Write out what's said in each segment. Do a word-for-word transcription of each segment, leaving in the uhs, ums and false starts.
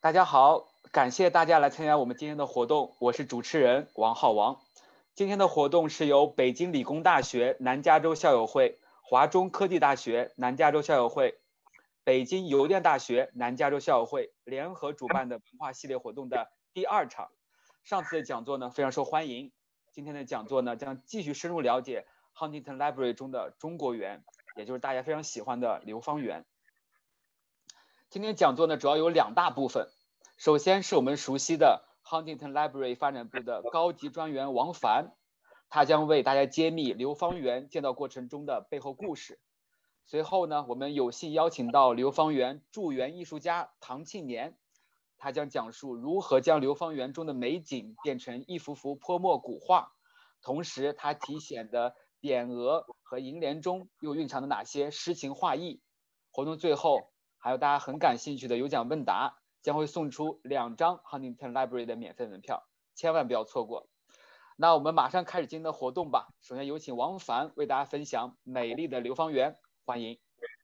大家好，感谢大家来参加我们今天的活动，我是主持人王浩王。今天的活动是由北京理工大学南加州校友会、华中科技大学南加州校友会、北京邮电大学南加州校友会联合主办的文化系列活动的第二场。上次的讲座呢非常受欢迎，今天的讲座呢将继续深入了解 Huntington Library 中的中国园，也就是大家非常喜欢的流芳园。今天讲座呢主要有两大部分，首先是我们熟悉的 Huntington Library 发展部的高级专员王凡，他将为大家揭秘流芳园建造过程中的背后故事。随后呢，我们有幸邀请到流芳园驻园艺术家唐庆年，他将讲述如何将流芳园中的美景变成一幅幅泼墨古画，同时他题写的匾额和楹联中又蕴藏着哪些诗情画意。活动最后还有大家很感兴趣的有奖问答，将会送出两张 Huntington Library 的免费门票，千万不要错过。那我们马上开始今天的活动吧。首先有请王凡为大家分享美丽的流芳园，欢迎。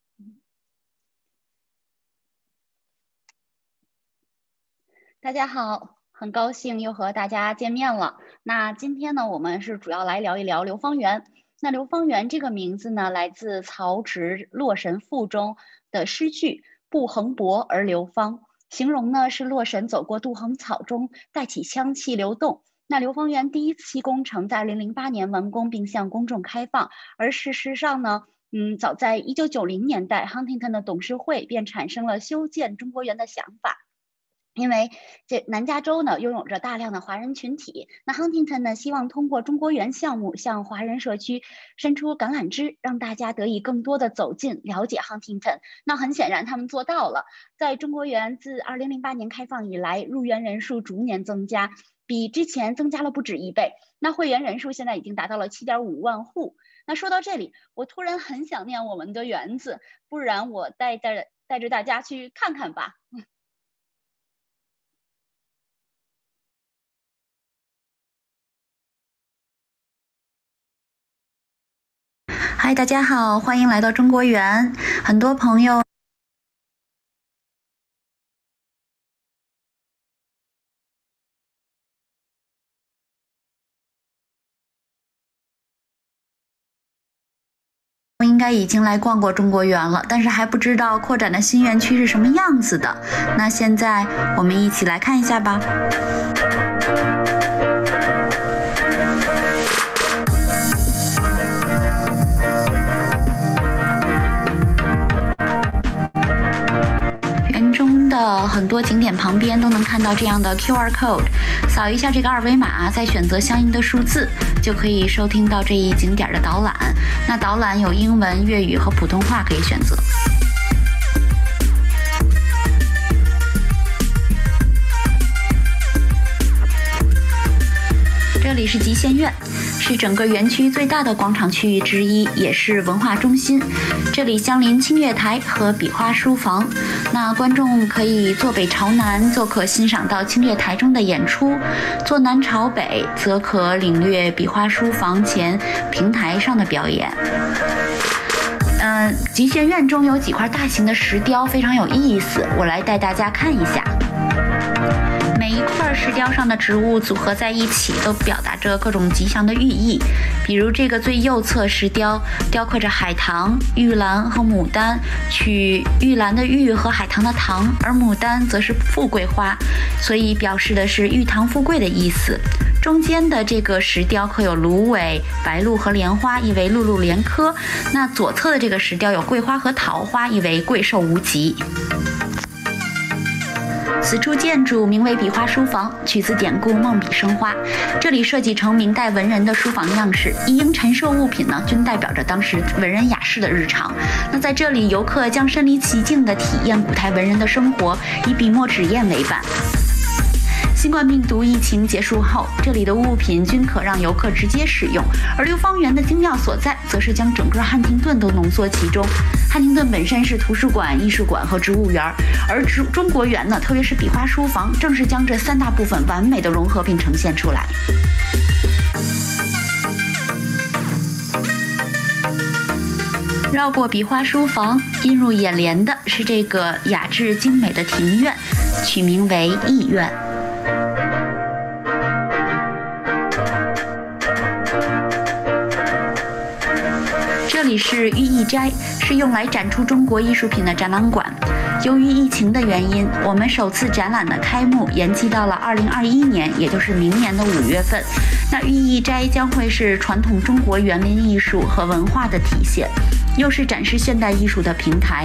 大家好，很高兴又和大家见面了。那今天呢，我们是主要来聊一聊流芳园。那流芳园这个名字呢，来自曹植《洛神赋》中的诗句“不横柏而流芳”，形容呢是洛神走过杜衡草中，带起香气流动。那流芳园第一期工程在二零零八年完工并向公众开放，而事实上呢，嗯，早在一九九零年代 ，Huntington 的董事会便产生了修建中国园的想法。因为这南加州呢拥有着大量的华人群体，那 Huntington 呢希望通过中国园项目向华人社区伸出橄榄枝，让大家得以更多的走近了解 Huntington。那很显然他们做到了，在中国园自二零零八年开放以来，入园人数逐年增加，比之前增加了不止一倍。那会员人数现在已经达到了 七点五万户。那说到这里，我突然很想念我们的园子，不然我带着带着大家去看看吧。 嗨，大家好，欢迎来到中国园。很多朋友应该已经来逛过中国园了，但是还不知道扩展的新园区是什么样子的。那现在我们一起来看一下吧。的很多景点旁边都能看到这样的 Q R code， 扫一下这个二维码，再选择相应的数字，就可以收听到这一景点的导览。那导览有英文、粤语和普通话可以选择。这里是极限院，是整个园区最大的广场区域之一，也是文化中心。这里相邻清月台和笔画书房，那观众可以坐北朝南，就可欣赏到清月台中的演出；坐南朝北，则可领略笔画书房前平台上的表演。嗯、呃，极限院中有几块大型的石雕，非常有意思，我来带大家看一下。每一块石雕上的植物组合在一起，都表达着各种吉祥的寓意。比如这个最右侧石雕雕刻着海棠、玉兰和牡丹，取玉兰的玉和海棠的棠，而牡丹则是富贵花，所以表示的是玉堂富贵的意思。中间的这个石雕刻有芦苇、白鹭和莲花，意为碌碌连科。那左侧的这个石雕有桂花和桃花，意为贵寿无极。此处建筑名为笔画书房，取自典故“梦笔生花”。这里设计成明代文人的书房样式，一应陈设物品呢，均代表着当时文人雅士的日常。那在这里，游客将身临其境地体验古代文人的生活，以笔墨纸砚为伴。新冠病毒疫情结束后，这里的物品均可让游客直接使用，而流芳园的精妙所在，则是将整个汉廷顿都浓缩其中。汉廷顿本身是图书馆、艺术馆和植物园，而中国园呢，特别是笔画书房，正是将这三大部分完美的融合并呈现出来。 绕过笔画书房，映入眼帘的是这个雅致精美的庭院，取名为逸苑。这里是寓意斋，是用来展出中国艺术品的展览馆。由于疫情的原因，我们首次展览的开幕延期到了二零二一年，也就是明年的五月份。那寓意斋将会是传统中国园林艺术和文化的体现，又是展示现代艺术的平台。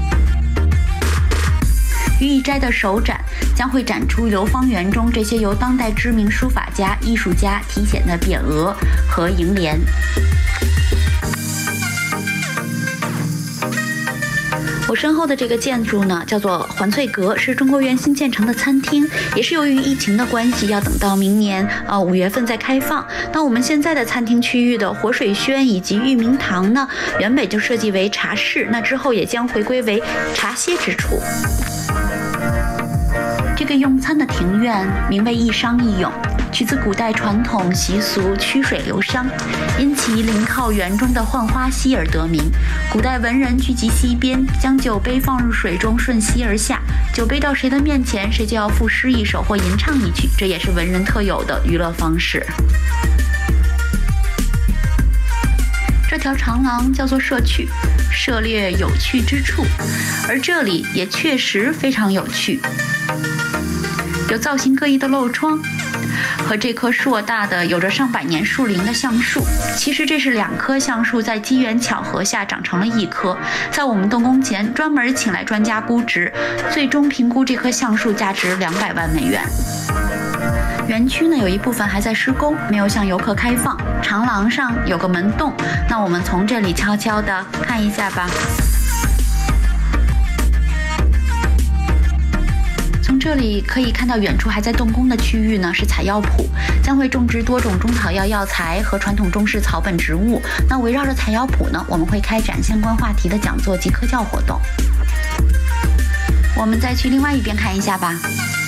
寓意斋的首展将会展出流芳园中这些由当代知名书法家、艺术家题写的匾额和楹联。我身后的这个建筑呢，叫做环翠阁，是中国园新建成的餐厅，也是由于疫情的关系，要等到明年呃五月份再开放。那我们现在的餐厅区域的活水轩以及裕民堂呢，原本就设计为茶室，那之后也将回归为茶歇之处。这个用餐的庭院名为一觞一咏，取自古代传统习俗曲水流觞，因其临靠园中的浣花溪而得名。古代文人聚集溪边，将酒杯放入水中，顺溪而下，酒杯到谁的面前，谁就要赋诗一首或吟唱一曲，这也是文人特有的娱乐方式。这条长廊叫做社趣，涉猎有趣之处，而这里也确实非常有趣，有造型各异的漏窗，和这棵硕大的有着上百年树龄的橡树。其实这是两棵橡树在机缘巧合下长成了一棵，在我们动工前专门请来专家估值，最终评估这棵橡树价值两百万美元。园区呢有一部分还在施工，没有向游客开放。长廊上有个门洞，那我们从这里悄悄地看一下吧。从这里可以看到远处还在动工的区域呢是采药圃，将会种植多种中草药药材和传统中式草本植物。那围绕着采药圃呢，我们会开展相关话题的讲座及科教活动。我们再去另外一边看一下吧。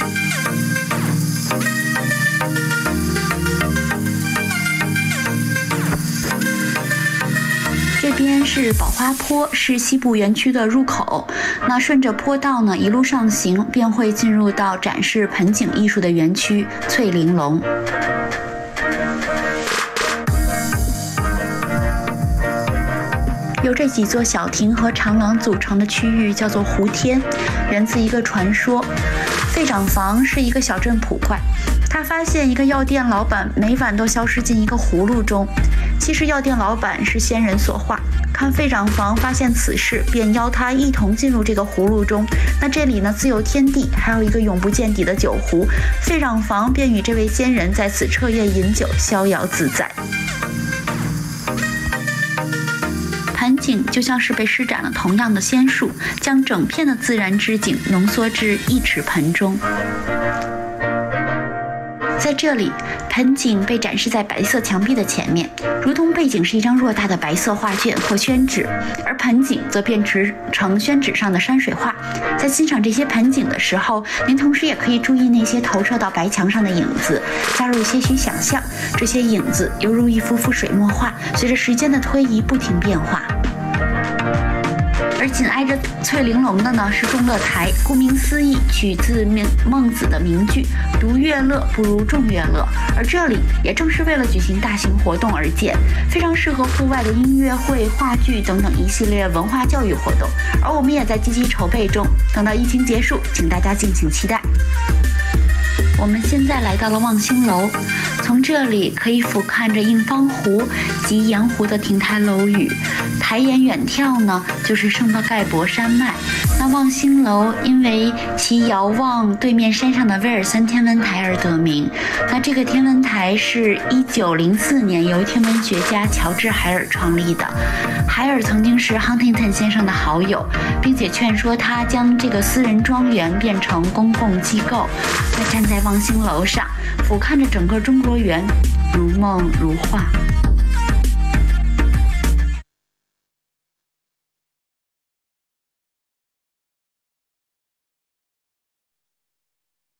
这边是宝花坡，是西部园区的入口。那顺着坡道呢，一路上行，便会进入到展示盆景艺术的园区翠玲珑。由这几座小亭和长廊组成的区域叫做湖天，源自一个传说。费长房是一个小镇捕快，他发现一个药店老板每晚都消失进一个葫芦中。其实药店老板是仙人所化，看费长房发现此事，便邀他一同进入这个葫芦中。那这里呢自有天地，还有一个永不见底的酒壶。费长房便与这位仙人在此彻夜饮酒，逍遥自在。盆景就像是被施展了同样的仙术，将整片的自然之景浓缩至一尺盆中。在这里，盆景被展示在白色墙壁的前面，如同背景是一张偌大的白色画卷或宣纸，而盆景则变成宣纸上的山水画。在欣赏这些盆景的时候，您同时也可以注意那些投射到白墙上的影子，加入些许想象，这些影子犹如一幅幅水墨画，随着时间的推移不停变化。而紧挨着翠玲珑的呢是众乐台，顾名思义，取自孟子的名句“独乐乐不如众乐乐”。而这里也正是为了举行大型活动而建，非常适合户外的音乐会、话剧等等一系列文化教育活动。而我们也在积极筹备中，等到疫情结束，请大家敬请期待。我们现在来到了望星楼，从这里可以俯瞰着映芳湖及盐湖的亭台楼宇，抬眼远眺呢，就是圣德盖博山脉。那望星楼因为其遥望对面山上的威尔森天文台而得名。那这个天文台是一九零四年由天文学家乔治海尔创立的。海尔曾经是 Huntington 先生的好友，并且劝说他将这个私人庄园变成公共机构。那站在望星楼上，俯瞰着整个中国园，如梦如画。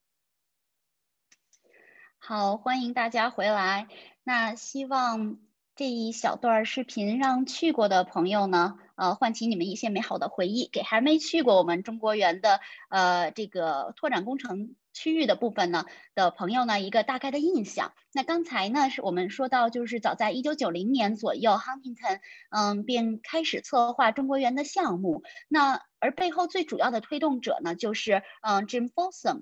好，欢迎大家回来。那希望这一小段视频让去过的朋友呢，呃，唤起你们一些美好的回忆；给还没去过我们中国园的呃这个拓展工程区域的部分呢的朋友呢，一个大概的印象。那刚才呢是我们说到，就是早在一九九零年左右 ，Huntington 嗯便开始策划中国园的项目。那而背后最主要的推动者呢，就是嗯 Jim Folsom。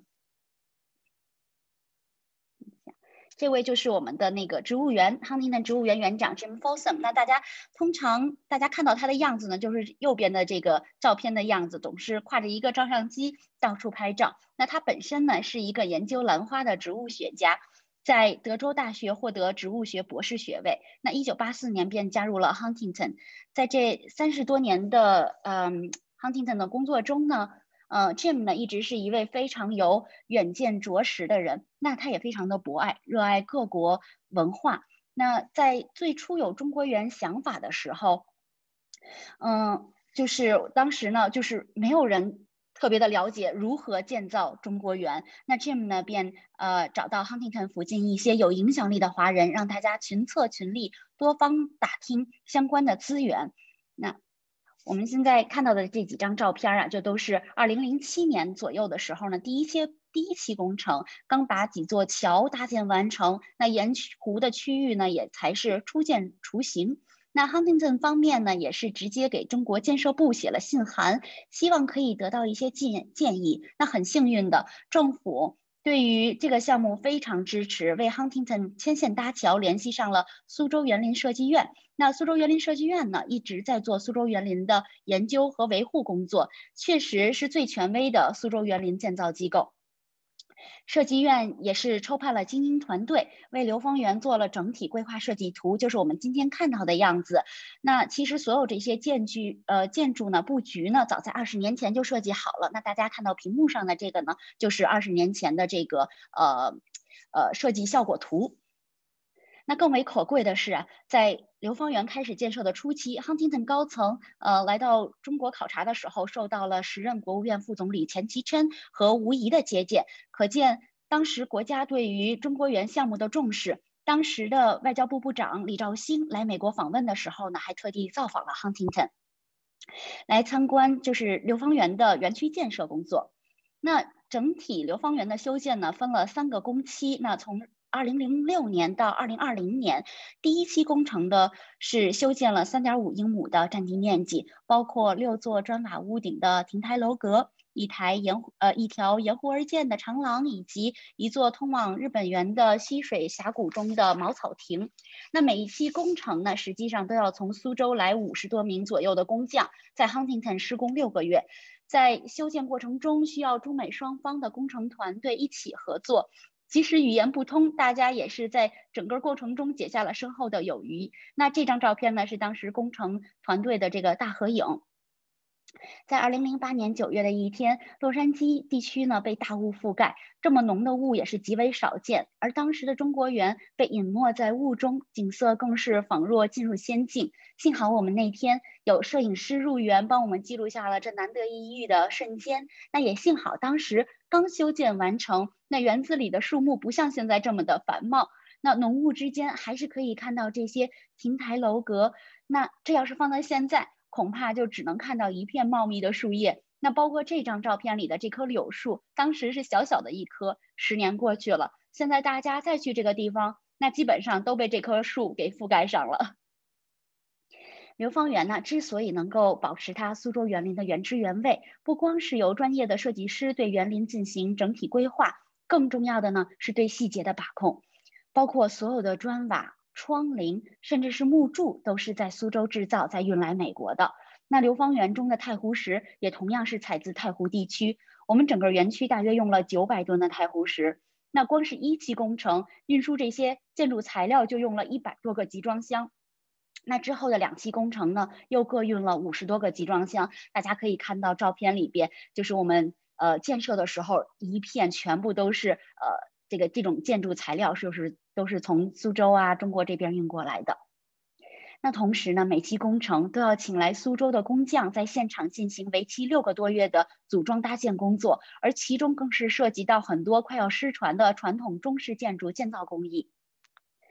这位就是我们的那个植物园 Huntington 植物园园长 Jim Folsom。那大家通常大家看到他的样子呢，就是右边的这个照片的样子，总是挎着一个照相机到处拍照。那他本身呢是一个研究兰花的植物学家，在德州大学获得植物学博士学位。那一九八四年便加入了 Huntington。在这三十多年的嗯 Huntington 的工作中呢。呃 ，Jim 呢一直是一位非常有远见卓识的人，那他也非常的博爱，热爱各国文化。那在最初有中国园想法的时候，嗯，就是当时呢，就是没有人特别的了解如何建造中国园。那 Jim 呢便呃找到 Huntington 附近一些有影响力的华人，让大家群策群力，多方打听相关的资源。那我们现在看到的这几张照片啊，这都是二零零七年左右的时候呢，第一期第一期工程刚把几座桥搭建完成，那沿湖的区域呢也才是初见雏形。那 Huntington 方面呢，也是直接给中国建设部写了信函，希望可以得到一些建建议。那很幸运的，政府对于这个项目非常支持，为 Huntington 牵线搭桥，联系上了苏州园林设计院。那苏州园林设计院呢，一直在做苏州园林的研究和维护工作，确实是最权威的苏州园林建造机构。设计院也是抽派了精英团队，为流芳园做了整体规划设计图，就是我们今天看到的样子。那其实所有这些建筑呃建筑呢布局呢，早在二十年前就设计好了。那大家看到屏幕上的这个呢，就是二十年前的这个呃呃设计效果图。那更为可贵的是啊，在流芳园开始建设的初期 ，Huntington 高层呃来到中国考察的时候，受到了时任国务院副总理钱其琛和吴仪的接见，可见当时国家对于中国园项目的重视。当时的外交部部长李肇星来美国访问的时候呢，还特地造访了 Huntington， 来参观就是流芳园的园区建设工作。那整体流芳园的修建呢，分了三个工期，那从二零零六年到二零二零年，第一期工程的是修建了 三点五英亩的占地面积，包括六座砖瓦屋顶的亭台楼阁，一台沿呃一条沿湖而建的长廊，以及一座通往日本园的溪水峡谷中的茅草亭。那每一期工程呢，实际上都要从苏州来五十多名左右的工匠，在 Huntington 施工六个月。在修建过程中，需要中美双方的工程团队一起合作。即使语言不通，大家也是在整个过程中结下了深厚的友谊。那这张照片呢，是当时工程团队的这个大合影。在二零零八年九月的一天，洛杉矶地区呢被大雾覆盖，这么浓的雾也是极为少见。而当时的中国园被隐没在雾中，景色更是仿若进入仙境。幸好我们那天有摄影师入园，帮我们记录下了这难得一遇的瞬间。那也幸好当时刚修建完成，那园子里的树木不像现在这么的繁茂，那浓雾之间还是可以看到这些亭台楼阁。那这要是放在现在，恐怕就只能看到一片茂密的树叶。那包括这张照片里的这棵柳树，当时是小小的一棵，十年过去了，现在大家再去这个地方，那基本上都被这棵树给覆盖上了。流芳园呢，之所以能够保持它苏州园林的原汁原味，不光是由专业的设计师对园林进行整体规划，更重要的呢是对细节的把控，包括所有的砖瓦、窗棂，甚至是木柱，都是在苏州制造，再运来美国的。那流芳园中的太湖石也同样是采自太湖地区，我们整个园区大约用了九百吨的太湖石。那光是一期工程运输这些建筑材料就用了一百多个集装箱。那之后的两期工程呢，又各运了五十多个集装箱。大家可以看到照片里边，就是我们呃建设的时候，一片全部都是呃这个这种建筑材料，是不是都是从苏州啊中国这边运过来的？那同时呢，每期工程都要请来苏州的工匠在现场进行为期六个多月的组装搭建工作，而其中更是涉及到很多快要失传的传统中式建筑建造工艺。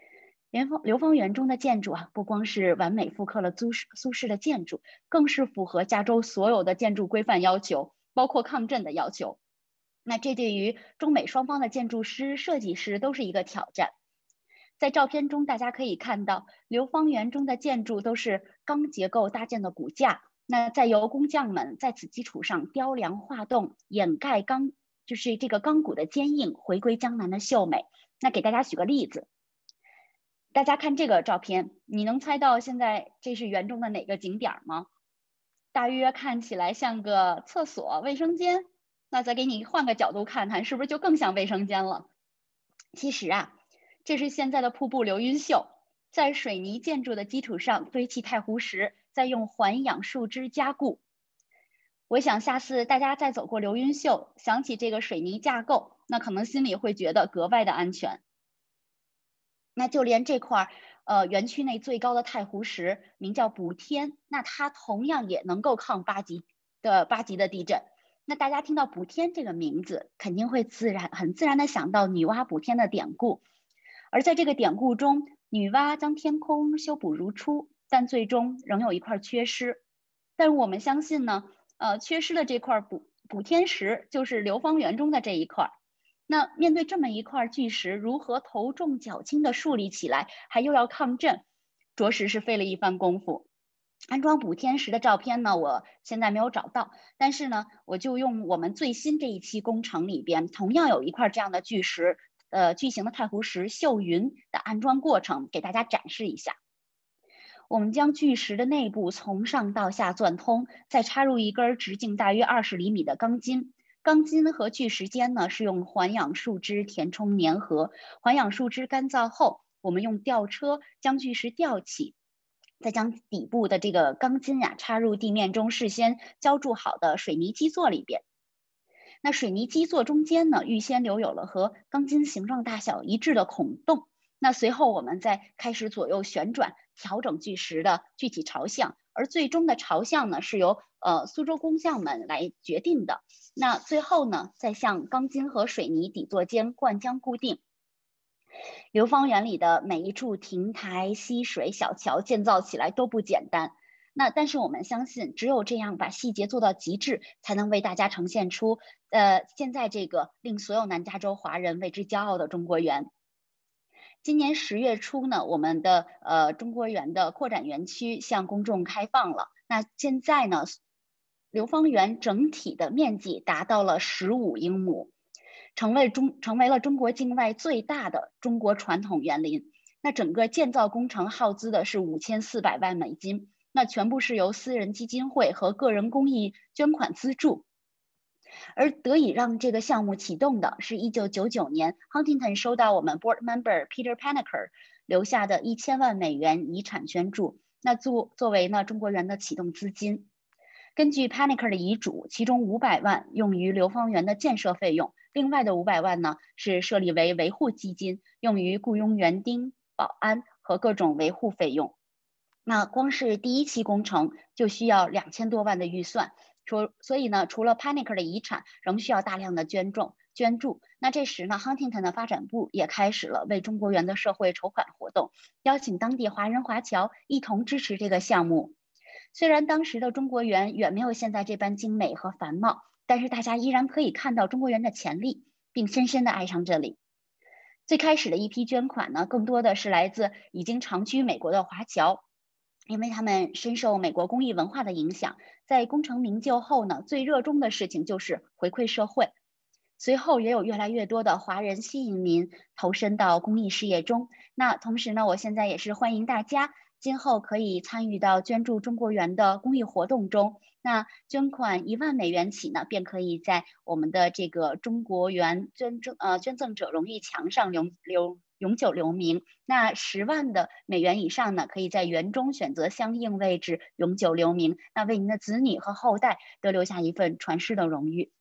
流芳流芳园中的建筑啊，不光是完美复刻了苏轼苏轼的建筑，更是符合加州所有的建筑规范要求，包括抗震的要求。那这对于中美双方的建筑师、设计师都是一个挑战。在照片中，大家可以看到流芳园中的建筑都是钢结构搭建的骨架，那再由工匠们在此基础上雕梁画栋，掩盖钢就是这个钢骨的坚硬，回归江南的秀美。那给大家举个例子。大家看这个照片，你能猜到现在这是园中的哪个景点吗？大约看起来像个厕所、卫生间。那再给你换个角度看看，是不是就更像卫生间了？其实啊，这是现在的瀑布流云秀，在水泥建筑的基础上堆砌太湖石，再用环氧树脂加固。我想下次大家再走过流云秀，想起这个水泥架构，那可能心里会觉得格外的安全。那就连这块呃园区内最高的太湖石名叫补天，那它同样也能够抗八级的八级的地震。那大家听到补天这个名字，肯定会自然很自然的想到女娲补天的典故。而在这个典故中，女娲将天空修补如初，但最终仍有一块缺失。但是我们相信呢，呃，缺失的这块补补天石就是流芳园中的这一块。那面对这么一块巨石，如何头重脚轻的树立起来，还又要抗震，着实是费了一番功夫。安装补天石的照片呢，我现在没有找到，但是呢，我就用我们最新这一期工程里边，同样有一块这样的巨石，呃，巨型的太湖石秀云的安装过程，给大家展示一下。我们将巨石的内部从上到下钻通，再插入一根直径大约二十厘米的钢筋。钢筋和巨石间呢是用环氧树脂填充粘合，环氧树脂干燥后，我们用吊车将巨石吊起，再将底部的这个钢筋呀、啊、插入地面中事先浇筑好的水泥基座里边。那水泥基座中间呢，预先留有了和钢筋形状大小一致的孔洞。那随后我们再开始左右旋转，调整巨石的具体朝向，而最终的朝向呢是由呃苏州工匠们来决定的。那最后呢，再向钢筋和水泥底座间灌浆固定。流芳园里的每一处亭台、溪水、小桥建造起来都不简单。那但是我们相信，只有这样把细节做到极致，才能为大家呈现出呃现在这个令所有南加州华人为之骄傲的中国园。今年十月初呢，我们的呃中国园的扩展园区向公众开放了。那现在呢，流芳园整体的面积达到了十五英亩，成为中成为了中国境外最大的中国传统园林。那整个建造工程耗资的是五千四百万美金，那全部是由私人基金会和个人公益捐款资助。而得以让这个项目启动的是一九九九年 Huntington 收到我们 board member Peter Paniker 留下的一千万美元遗产捐助，那作作为呢中国园的启动资金。根据 Paniker 的遗嘱，其中五百万用于流芳园的建设费用，另外的五百万呢是设立为维护基金，用于雇佣园丁、保安和各种维护费用。那光是第一期工程就需要两千多万的预算。说，所以呢，除了 Paniker 的遗产，仍需要大量的捐助。捐助。那这时呢 ，Huntington 的发展部也开始了为中国园的社会筹款活动，邀请当地华人华侨一同支持这个项目。虽然当时的中国园远没有现在这般精美和繁茂，但是大家依然可以看到中国园的潜力，并深深的爱上这里。最开始的一批捐款呢，更多的是来自已经长居美国的华侨。因为他们深受美国公益文化的影响，在功成名就后呢，最热衷的事情就是回馈社会。随后也有越来越多的华人新移民投身到公益事业中。那同时呢，我现在也是欢迎大家今后可以参与到捐助中国园的公益活动中。那捐款一万美元起呢，便可以在我们的这个中国园捐赠呃捐赠者荣誉墙上留留。永久留名。那十万的美元以上呢，可以在园中选择相应位置永久留名，那为您的子女和后代都留下一份传世的荣誉。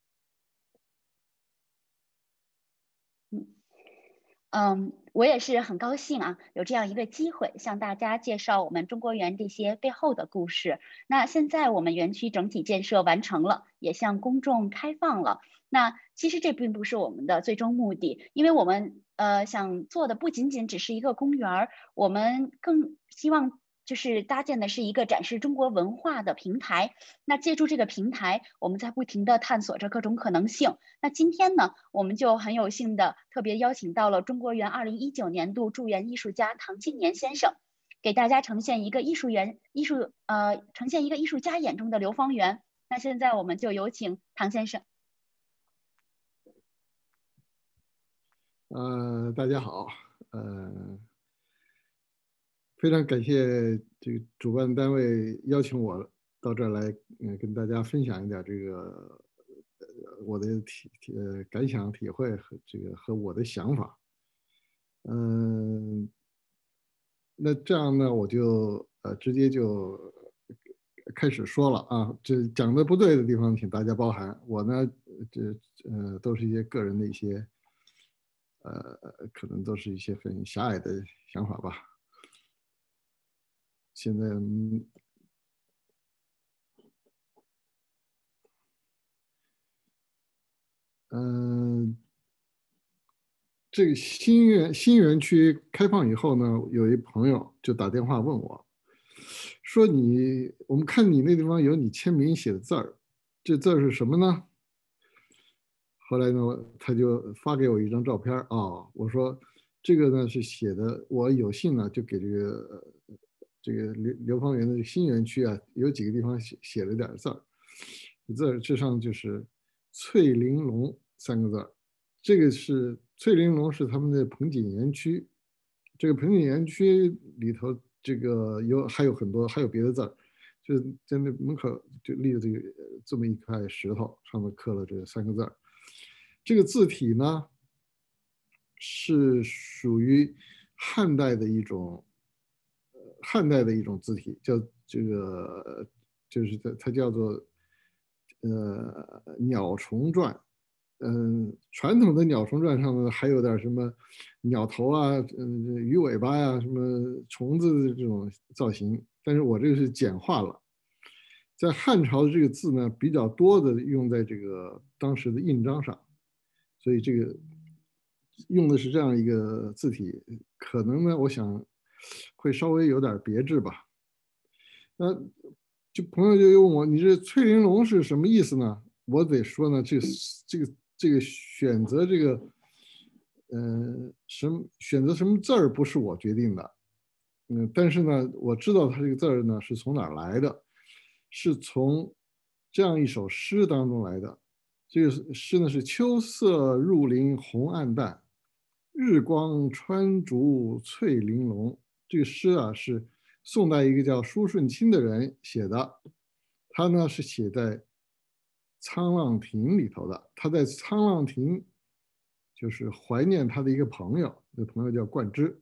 嗯嗯，我也是很高兴啊，有这样一个机会向大家介绍我们中国园这些背后的故事。那现在我们园区整体建设完成了，也向公众开放了。那其实这并不是我们的最终目的，因为我们呃想做的不仅仅只是一个公园，我们更希望就是搭建的是一个展示中国文化的平台。那借助这个平台，我们在不停地探索着各种可能性。那今天呢，我们就很有幸的特别邀请到了中国园二零一九年度驻园艺术家唐庆年先生，给大家呈现一个艺术园艺术呃呈现一个艺术家眼中的流芳园。那现在我们就有请唐先生。 呃，大家好，呃，非常感谢这个主办单位邀请我到这儿来，嗯、呃，跟大家分享一点这个呃我的体体呃感想、体会和这个和我的想法。嗯、呃，那这样呢，我就呃直接就开始说了啊，这讲的不对的地方，请大家包涵。我呢，这呃都是一些个人的一些。呃，可能都是一些很狭隘的想法吧。现在，嗯、呃，这个新园新园区开放以后呢，有一朋友就打电话问我，说你，我们看你那地方有你签名写的字儿，这字儿是什么呢？后来呢，他就发给我一张照片啊、哦，我说这个呢是写的，我有幸呢就给这个这个流流芳园的新园区啊，有几个地方写写了点字儿，字这上就是翠玲珑三个字儿，这个是翠玲珑是他们的彭锦园区，这个彭锦园区里头这个有还有很多还有别的字儿，就在那门口就立了这个这么一块石头，上面刻了这三个字儿。这个字体呢，是属于汉代的一种，呃，汉代的一种字体，叫这个，就是它它叫做，呃，鸟虫篆。嗯，传统的鸟虫篆上呢，还有点什么鸟头啊，嗯，鱼尾巴呀、啊，什么虫子的这种造型，但是我这个是简化了。在汉朝的这个字呢，比较多的用在这个当时的印章上。所以这个用的是这样一个字体，可能呢，我想会稍微有点别致吧。那就朋友就问我，你这翠玲珑是什么意思呢？我得说呢，这个这个这个选择这个，呃，什么选择什么字儿不是我决定的，嗯，但是呢，我知道它这个字儿呢是从哪儿来的，是从这样一首诗当中来的。这个诗呢是秋色入林红暗淡，日光穿竹翠玲珑。这个诗啊是宋代一个叫舒舜钦的人写的，他呢是写在沧浪亭里头的。他在沧浪亭就是怀念他的一个朋友，那朋友叫冠之。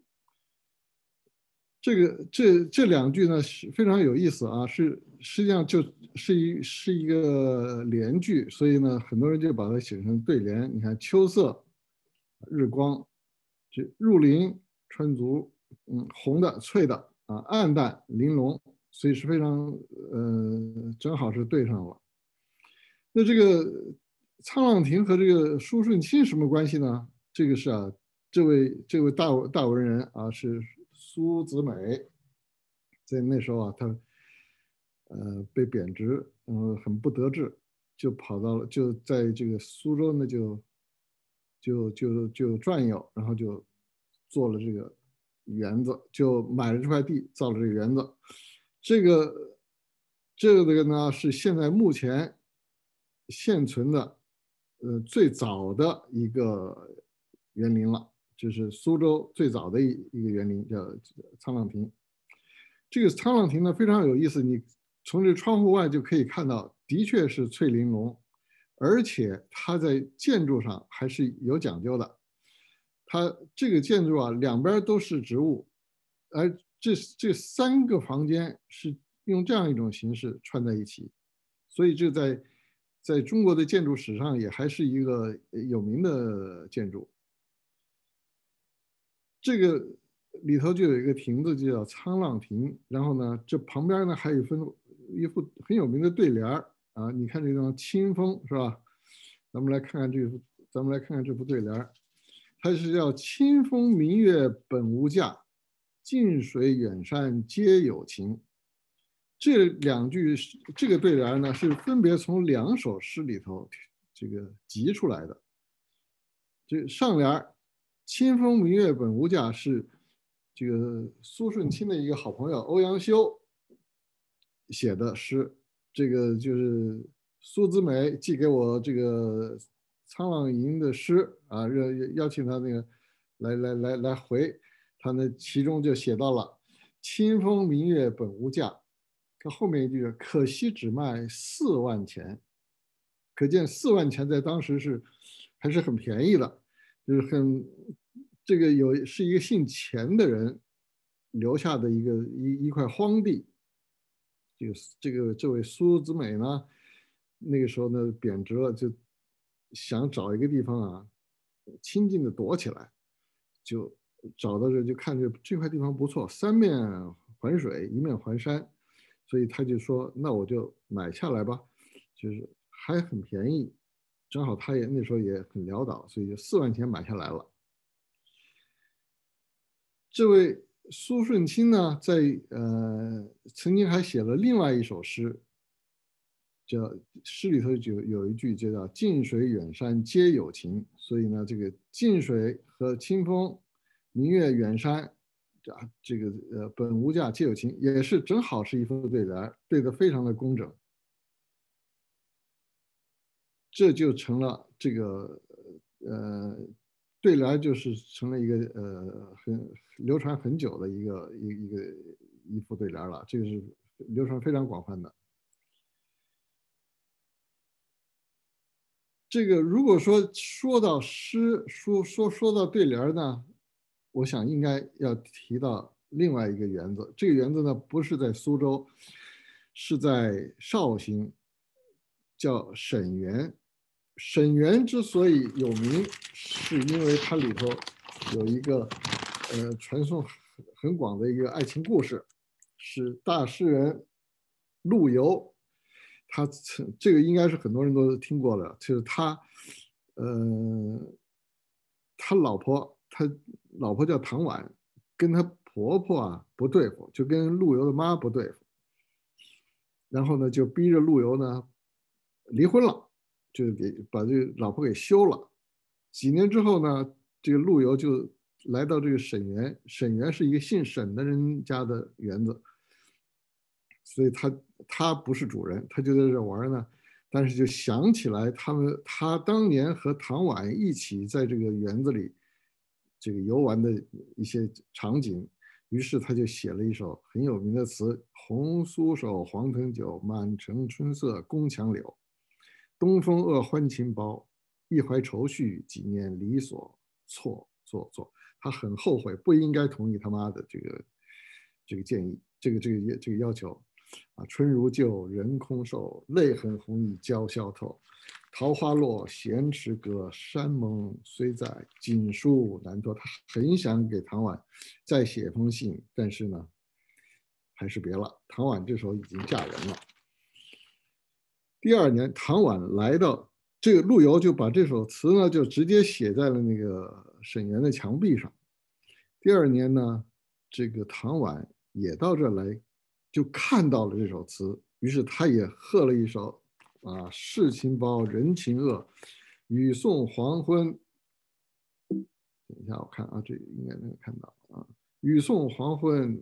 这个这这两句呢是非常有意思啊，是实际上就是一是一个联句，所以呢很多人就把它写成对联。你看秋色、日光，这入林穿竹，嗯，红的、翠的啊，暗淡、玲珑，所以是非常呃正好是对上了。那这个沧浪亭和这个舒舜钦什么关系呢？这个是啊，这位这位大大文人啊是苏子美，在那时候啊，他呃被贬值，嗯，很不得志，就跑到了就在这个苏州呢，就就就就转悠，然后就做了这个园子，就买了这块地，造了这个园子。这个这个呢是现在目前现存的呃最早的一个园林了。就是苏州最早的一一个园林叫沧浪亭。这个沧浪亭呢非常有意思，你从这窗户外就可以看到，的确是翠玲珑，而且它在建筑上还是有讲究的。它这个建筑啊，两边都是植物，而这这三个房间是用这样一种形式串在一起，所以这在在中国的建筑史上也还是一个有名的建筑。这个里头就有一个亭子，就叫沧浪亭。然后呢，这旁边呢还有一份一副很有名的对联啊。你看这张清风是吧？咱们来看看这，咱们来看看这副对联。 它是叫清风明月本无价，近水远山皆有情。这两句这个对联呢，是分别从两首诗里头这个集出来的。这上联清风明月本无价是这个苏舜钦的一个好朋友欧阳修写的诗，这个就是苏子美寄给我这个沧浪营的诗啊，邀请他那个来来来来回，他那其中就写到了清风明月本无价，看后面一句可惜只卖四万钱，可见四万钱在当时是还是很便宜的，就是很这个有是一个姓钱的人留下的一个一一块荒地。这个这个这位苏子美呢，那个时候呢贬值了，就想找一个地方啊，清静的躲起来，就找到这就看这这块地方不错，三面环水，一面环山，所以他就说，那我就买下来吧，就是还很便宜，正好他也那时候也很潦倒，所以就四万钱买下来了。这位苏舜钦呢，在呃曾经还写了另外一首诗，叫诗里头就有一句就叫近水远山皆有情，所以呢，这个近水和清风、明月、远山，这个呃本无价皆有情，也是正好是一副对联，对得非常的工整，这就成了这个呃。对联就是成了一个呃很流传很久的一个一一个一副对联了，这个是流传非常广泛的。这个如果说说到诗，说说说到对联呢，我想应该要提到另外一个园子。这个园子呢不是在苏州，是在绍兴，叫沈园。沈园之所以有名，是因为它里头有一个呃传颂很广的一个爱情故事，是大诗人陆游，他这个应该是很多人都听过的，就是他呃他老婆他老婆叫唐婉，跟他婆婆啊不对付，就跟陆游的妈不对付，然后呢就逼着陆游呢离婚了。就给把这个老婆给休了。几年之后呢，这个陆游就来到这个沈园，沈园是一个姓沈的人家的园子，所以他他不是主人，他就在这玩呢。但是就想起来他们他当年和唐婉一起在这个园子里这个游玩的一些场景，于是他就写了一首很有名的词：红酥手，黄藤酒，满城春色宫墙柳。东风恶欢情薄，一怀愁绪，几年离所错错错。他很后悔，不应该同意他妈的这个这个建议，这个这个这个要求啊。春如旧，人空瘦，泪痕红浥鲛绡透。桃花落，闲池阁，山盟虽在，锦书难托。他很想给唐婉再写封信，但是呢，还是别了。唐婉这时候已经嫁人了。第二年，唐婉来到这个陆游就把这首词呢，就直接写在了那个沈园的墙壁上。第二年呢，这个唐婉也到这来，就看到了这首词，于是他也贺了一首啊，世情薄，人情恶，雨送黄昏。等一下，我看啊，这应该能看到啊，雨送黄昏，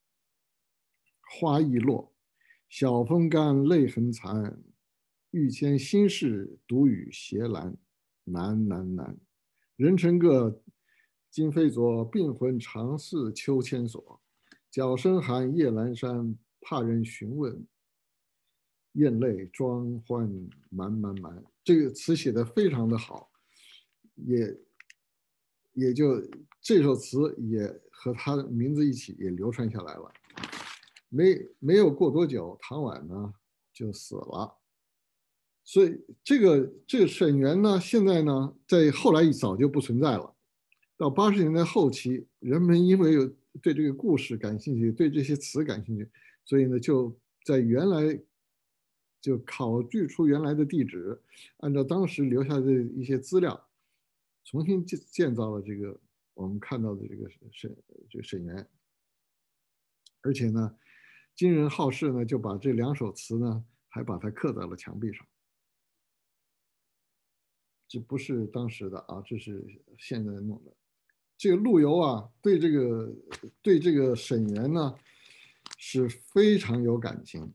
花易落，晓风干，泪痕残。欲笺心事，独语斜阑，难难难。人成各，今非昨，病魂常似秋千索。角声寒，夜阑珊，怕人询问，咽泪装欢满满满。这个词写得非常的好，也也就这首词也和他的名字一起也流传下来了。没没有过多久，唐婉呢就死了。所以这个这个沈园呢，现在呢，在后来早就不存在了。到八十年代后期，人们因为有对这个故事感兴趣，对这些词感兴趣，所以呢，就在原来就考据出原来的地址，按照当时留下的一些资料， 重新建建造了这个我们看到的这个沈这个沈园，而且呢，金人好事呢就把这两首词呢还把它刻在了墙壁上。这不是当时的啊，这是现在弄的。这个陆游啊，对这个对这个沈园呢是非常有感情。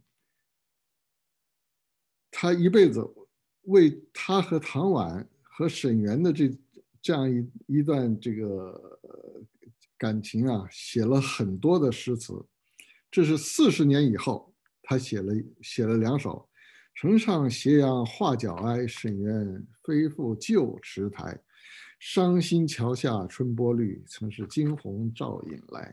他一辈子为他和唐婉和沈园的这这样一一段这个感情啊，写了很多的诗词。这是四十年以后，他写了写了两首。城上斜阳画角哀，沈园飞复旧池台。伤心桥下春波绿，曾是惊鸿照影来。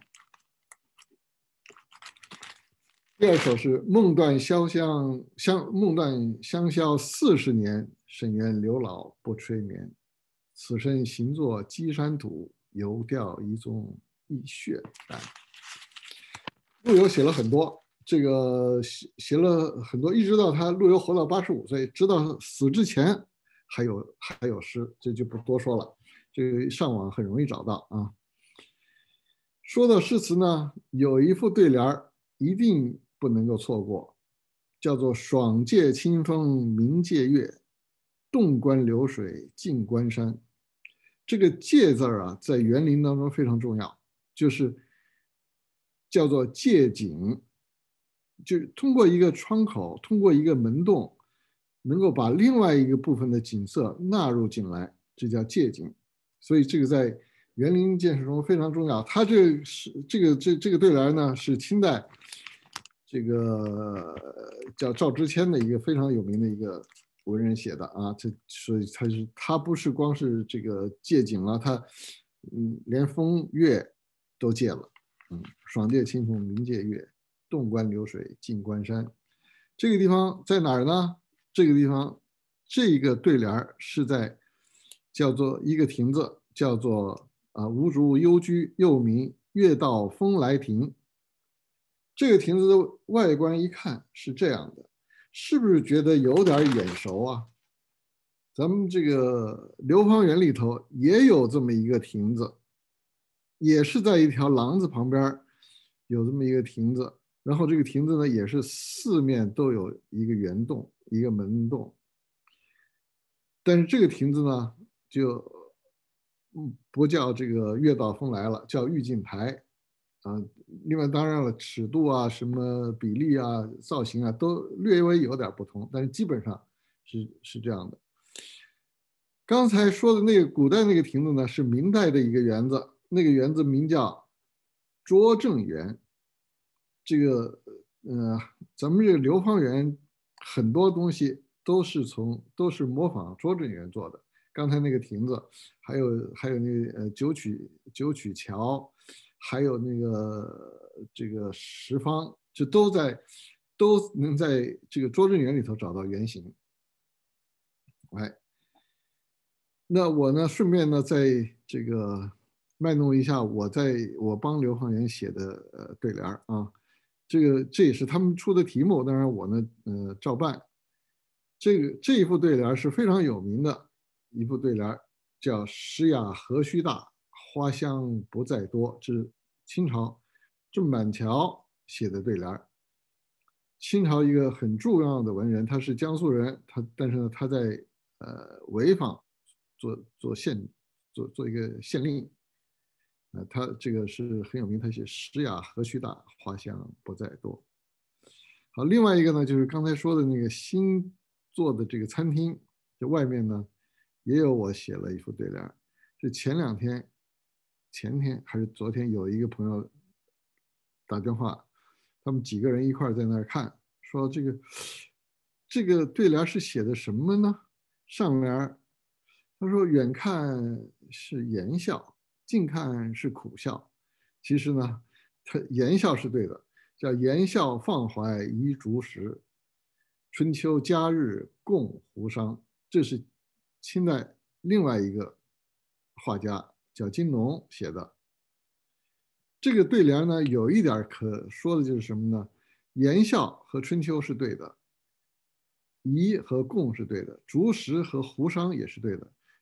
第二首是梦断潇湘香，梦断香消四十年，沈园刘老不吹眠。此身行作稽山土，游钓一踪一血染。陆游写了很多。这个写写了很多，一直到他陆游活到八十五岁，直到死之前还有还有诗，这就不多说了，这个上网很容易找到啊。说到诗词呢，有一副对联一定不能够错过，叫做“爽借清风明借月，动观流水静观山”。这个“借”字啊，在园林当中非常重要，就是叫做借景。就通过一个窗口，通过一个门洞，能够把另外一个部分的景色纳入进来，这叫借景。所以这个在园林建设中非常重要。它这是这个这这个对联呢，是清代这个叫赵之谦的一个非常有名的一个文人写的啊。这所以他是他不是光是这个借景了，他嗯连风月都借了。嗯，爽借清风明借月，动观流水静观山。这个地方在哪儿呢？这个地方，这个对联是在叫做一个亭子，叫做啊吴竹幽居，又名月到风来亭。这个亭子的外观一看是这样的，是不是觉得有点眼熟啊？咱们这个流芳园里头也有这么一个亭子，也是在一条廊子旁边有这么一个亭子。然后这个亭子呢，也是四面都有一个圆洞，一个门洞。但是这个亭子呢，就不叫这个月到风来了，叫玉镜台啊。另外当然了，尺度啊、什么比例啊、造型啊，都略微有点不同，但是基本上是是这样的。刚才说的那个古代那个亭子呢，是明代的一个园子，那个园子名叫拙政园。这个呃，咱们这个流芳园很多东西都是从都是模仿拙政园做的。刚才那个亭子，还有还有那个呃九曲九曲桥，还有那个这个石方，这都在都能在这个拙政园里头找到原型。哎，那我呢顺便呢在这个卖弄一下我在我帮流芳园写的呃对联啊。这个这也是他们出的题目，当然我呢，呃，照办。这个这一副对联是非常有名的一副对联，叫“石雅何须大，花香不在多”，这是清朝郑板桥写的对联。清朝一个很重要的文人，他是江苏人，他但是呢他在呃潍坊做做县做做一个县令。呃，他这个是很有名，他写“石雅何须大，花香不在多”。好，另外一个呢，就是刚才说的那个新做的这个餐厅，这外面呢也有我写了一副对联。这前两天、前天还是昨天，有一个朋友打电话，他们几个人一块在那儿看，说这个这个对联是写的什么呢？上联他说远看是言笑，近看是苦笑。其实呢，他言笑是对的，叫言笑放怀遗竹石，春秋佳日共胡商。这是清代另外一个画家叫金农写的。这个对联呢，有一点可说的就是什么呢？言笑和春秋是对的，遗和共是对的，竹石和胡商也是对的。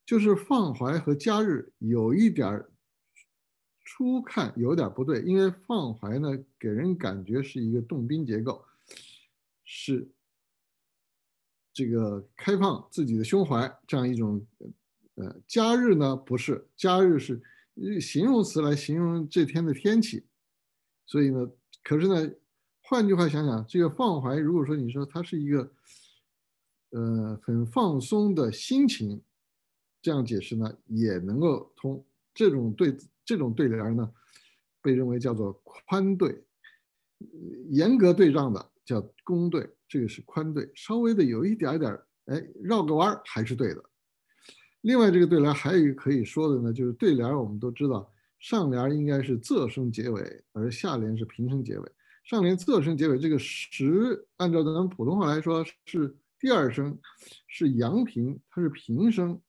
就是放怀和加日有一点初看有点不对，因为放怀呢给人感觉是一个动宾结构，是这个开放自己的胸怀这样一种，呃，加日呢不是，加日是形容词来形容这天的天气，所以呢，可是呢，换句话想想，这个放怀，如果说你说它是一个，呃，很放松的心情，这样解释呢也能够通。这种对这种对联呢，被认为叫做宽对，严格对仗的叫公对，这个是宽对，稍微的有一点点，哎，绕个弯还是对的。另外，这个对联还有一个可以说的呢，就是对联我们都知道，上联应该是仄声结尾，而下联是平声结尾。上联仄声结尾，这个时按照咱们普通话来说是第二声，是阳平，它是平声。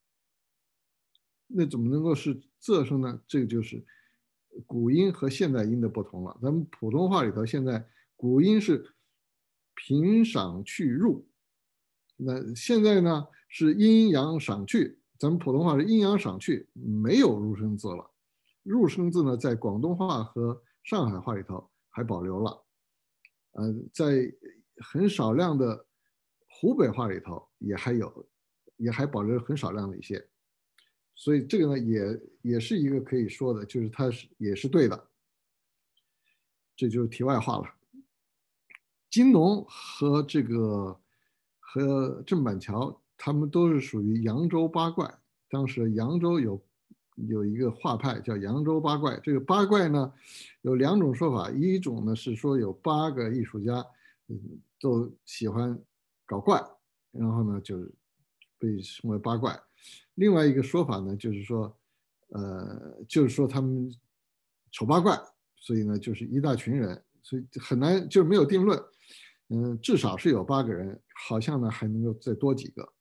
那怎么能够是仄声呢？这个就是古音和现代音的不同了。咱们普通话里头现在古音是平赏去入，那现在呢是阴阳赏去，咱们普通话是阴阳赏去，没有入声字了。入声字呢，在广东话和上海话里头还保留了，呃，在很少量的湖北话里头也还有，也还保留很少量的一些。所以这个呢，也也是一个可以说的，就是它是也是对的，这就是题外话了。金农和这个和郑板桥，他们都是属于扬州八怪。当时扬州有有一个画派叫扬州八怪，这个八怪呢有两种说法，一种呢是说有八个艺术家，嗯，都喜欢搞怪，然后呢就被称为八怪。另外一个说法呢，就是说，呃，就是说他们丑八怪，所以呢，就是一大群人，所以很难，就是没有定论。嗯、呃，至少是有八个人，好像呢还能够再多几个。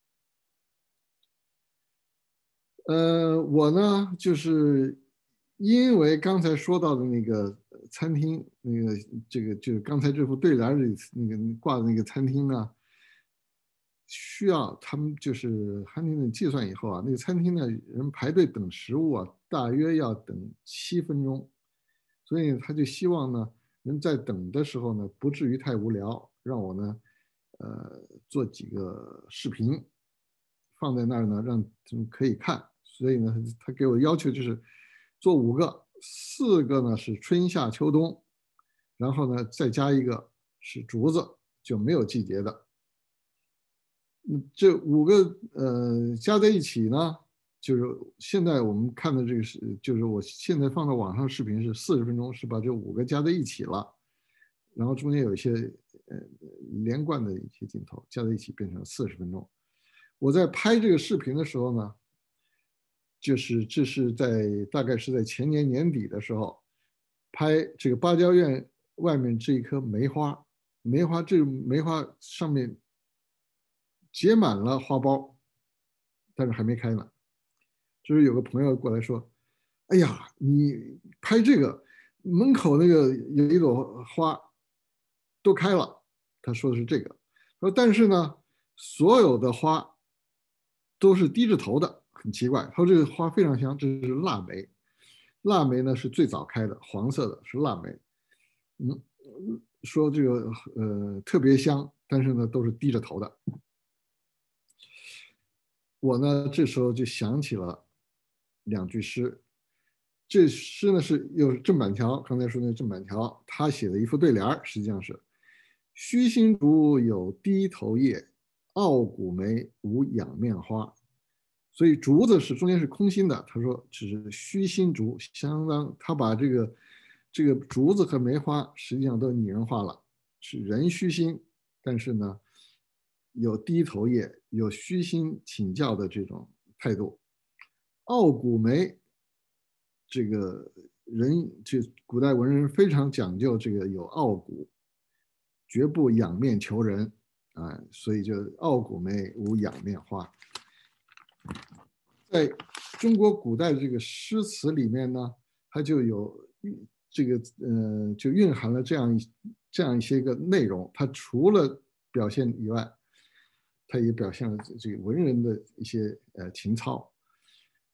呃，我呢就是因为刚才说到的那个餐厅，那个这个就是刚才这副对联里那个挂的那个餐厅呢。需要他们就是汉庭的计算以后啊，那个餐厅呢人排队等食物啊，大约要等七分钟，所以他就希望呢人在等的时候呢不至于太无聊，让我呢呃做几个视频放在那儿呢，让他们可以看。所以呢他给我要求就是做五个，四个呢是春夏秋冬，然后呢再加一个是竹子，就没有季节的。这五个呃加在一起呢，就是现在我们看的这个是，就是我现在放到网上视频是四十分钟，是把这五个加在一起了，然后中间有一些呃连贯的一些镜头加在一起变成四十分钟。我在拍这个视频的时候呢，就是这是在大概是在前年年底的时候拍这个芭蕉院外面这一棵梅花，梅花这梅花上面结满了花瓣，但是还没开呢。就是有个朋友过来说：“哎呀，你拍这个门口那个有一朵花都开了。”他说的是这个。说但是呢，所有的花都是低着头的，很奇怪。他说这个花非常香，这是腊梅。腊梅呢是最早开的，黄色的是腊梅。嗯，说这个呃特别香，但是呢都是低着头的。我呢，这时候就想起了两句诗。这诗呢是又是郑板桥，刚才说那个郑板桥他写的一副对联，实际上是“虚心竹有低头叶，傲骨梅无仰面花”。所以竹子是中间是空心的，他说只是虚心竹，相当他把这个这个竹子和梅花实际上都拟人化了，是人虚心，但是呢有低头叶，有虚心请教的这种态度。傲骨梅，这个人，这古代文人非常讲究这个有傲骨，绝不仰面求人啊，所以就傲骨梅无仰面花。在中国古代的这个诗词里面呢，它就有这个呃，就蕴含了这样这样一些个内容。它除了表现以外，它也表现了这个文人的一些呃情操。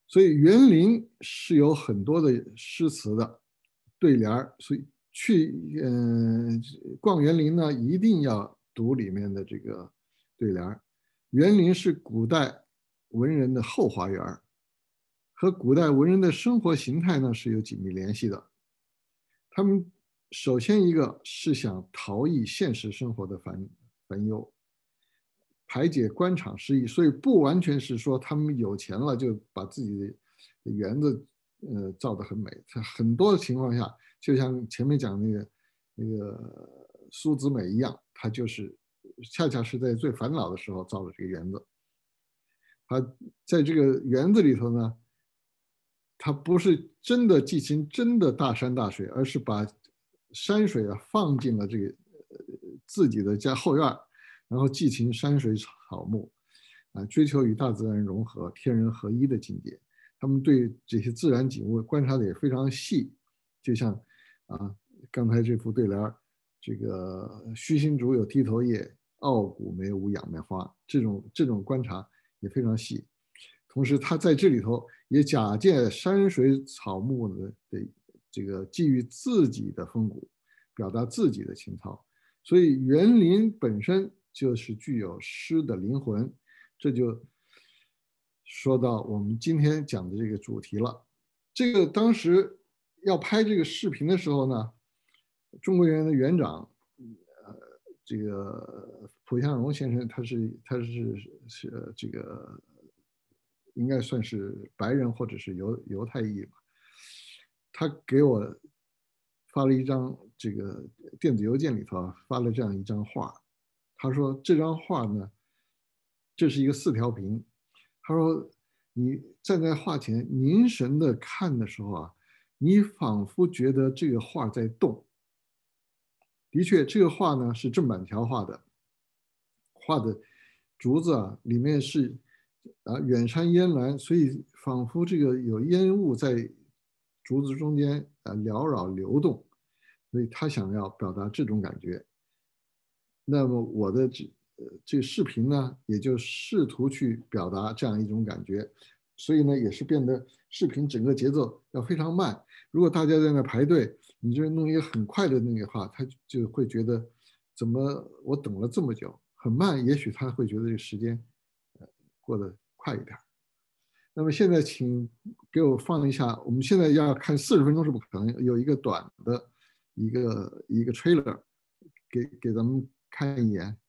所以园林是有很多的诗词的对联儿，所以去嗯、呃、逛园林呢，一定要读里面的这个对联儿。园林是古代文人的后花园，和古代文人的生活形态呢是有紧密联系的。他们首先一个是想逃逸现实生活的烦烦忧，排解官场失意，所以不完全是说他们有钱了就把自己的园子呃造得很美。他很多情况下，就像前面讲那个那个苏子美一样，他就是恰恰是在最烦恼的时候造了这个园子。他在这个园子里头呢，他不是真的继承真的大山大水，而是把山水啊放进了这个自己的家后院，然后寄情山水草木，啊，追求与大自然融合、天人合一的境界。他们对这些自然景物观察的也非常细，就像啊刚才这幅对联，这个虚心竹有低头叶，傲骨梅无仰面花，这种这种观察也非常细。同时，他在这里头也假借山水草木的的这个基于自己的风骨，表达自己的情操。所以园林本身就是具有诗的灵魂，这就说到我们今天讲的这个主题了。这个当时要拍这个视频的时候呢，中国园的园长，呃，这个蒲向荣先生，他是他是是这个应该算是白人或者是犹犹太裔吧，他给我发了一张这个电子邮件里头发了这样一张画，他说这张画呢，这是一个四条屏，他说你站在画前凝神的看的时候啊，你仿佛觉得这个画在动。的确，这个画呢是郑板桥画的，画的竹子啊里面是啊远山烟岚，所以仿佛这个有烟雾在竹子中间啊缭绕流动，所以他想要表达这种感觉。那么我的这这个视频呢，也就试图去表达这样一种感觉，所以呢也是变得视频整个节奏要非常慢。如果大家在那排队，你就弄一个很快的那个话，他就会觉得怎么我等了这么久很慢，也许他会觉得这个时间呃过得快一点。那么现在请给我放一下，我们现在要看四十分钟是不可能，有一个短的一个一个 trailer 给给咱们看一眼。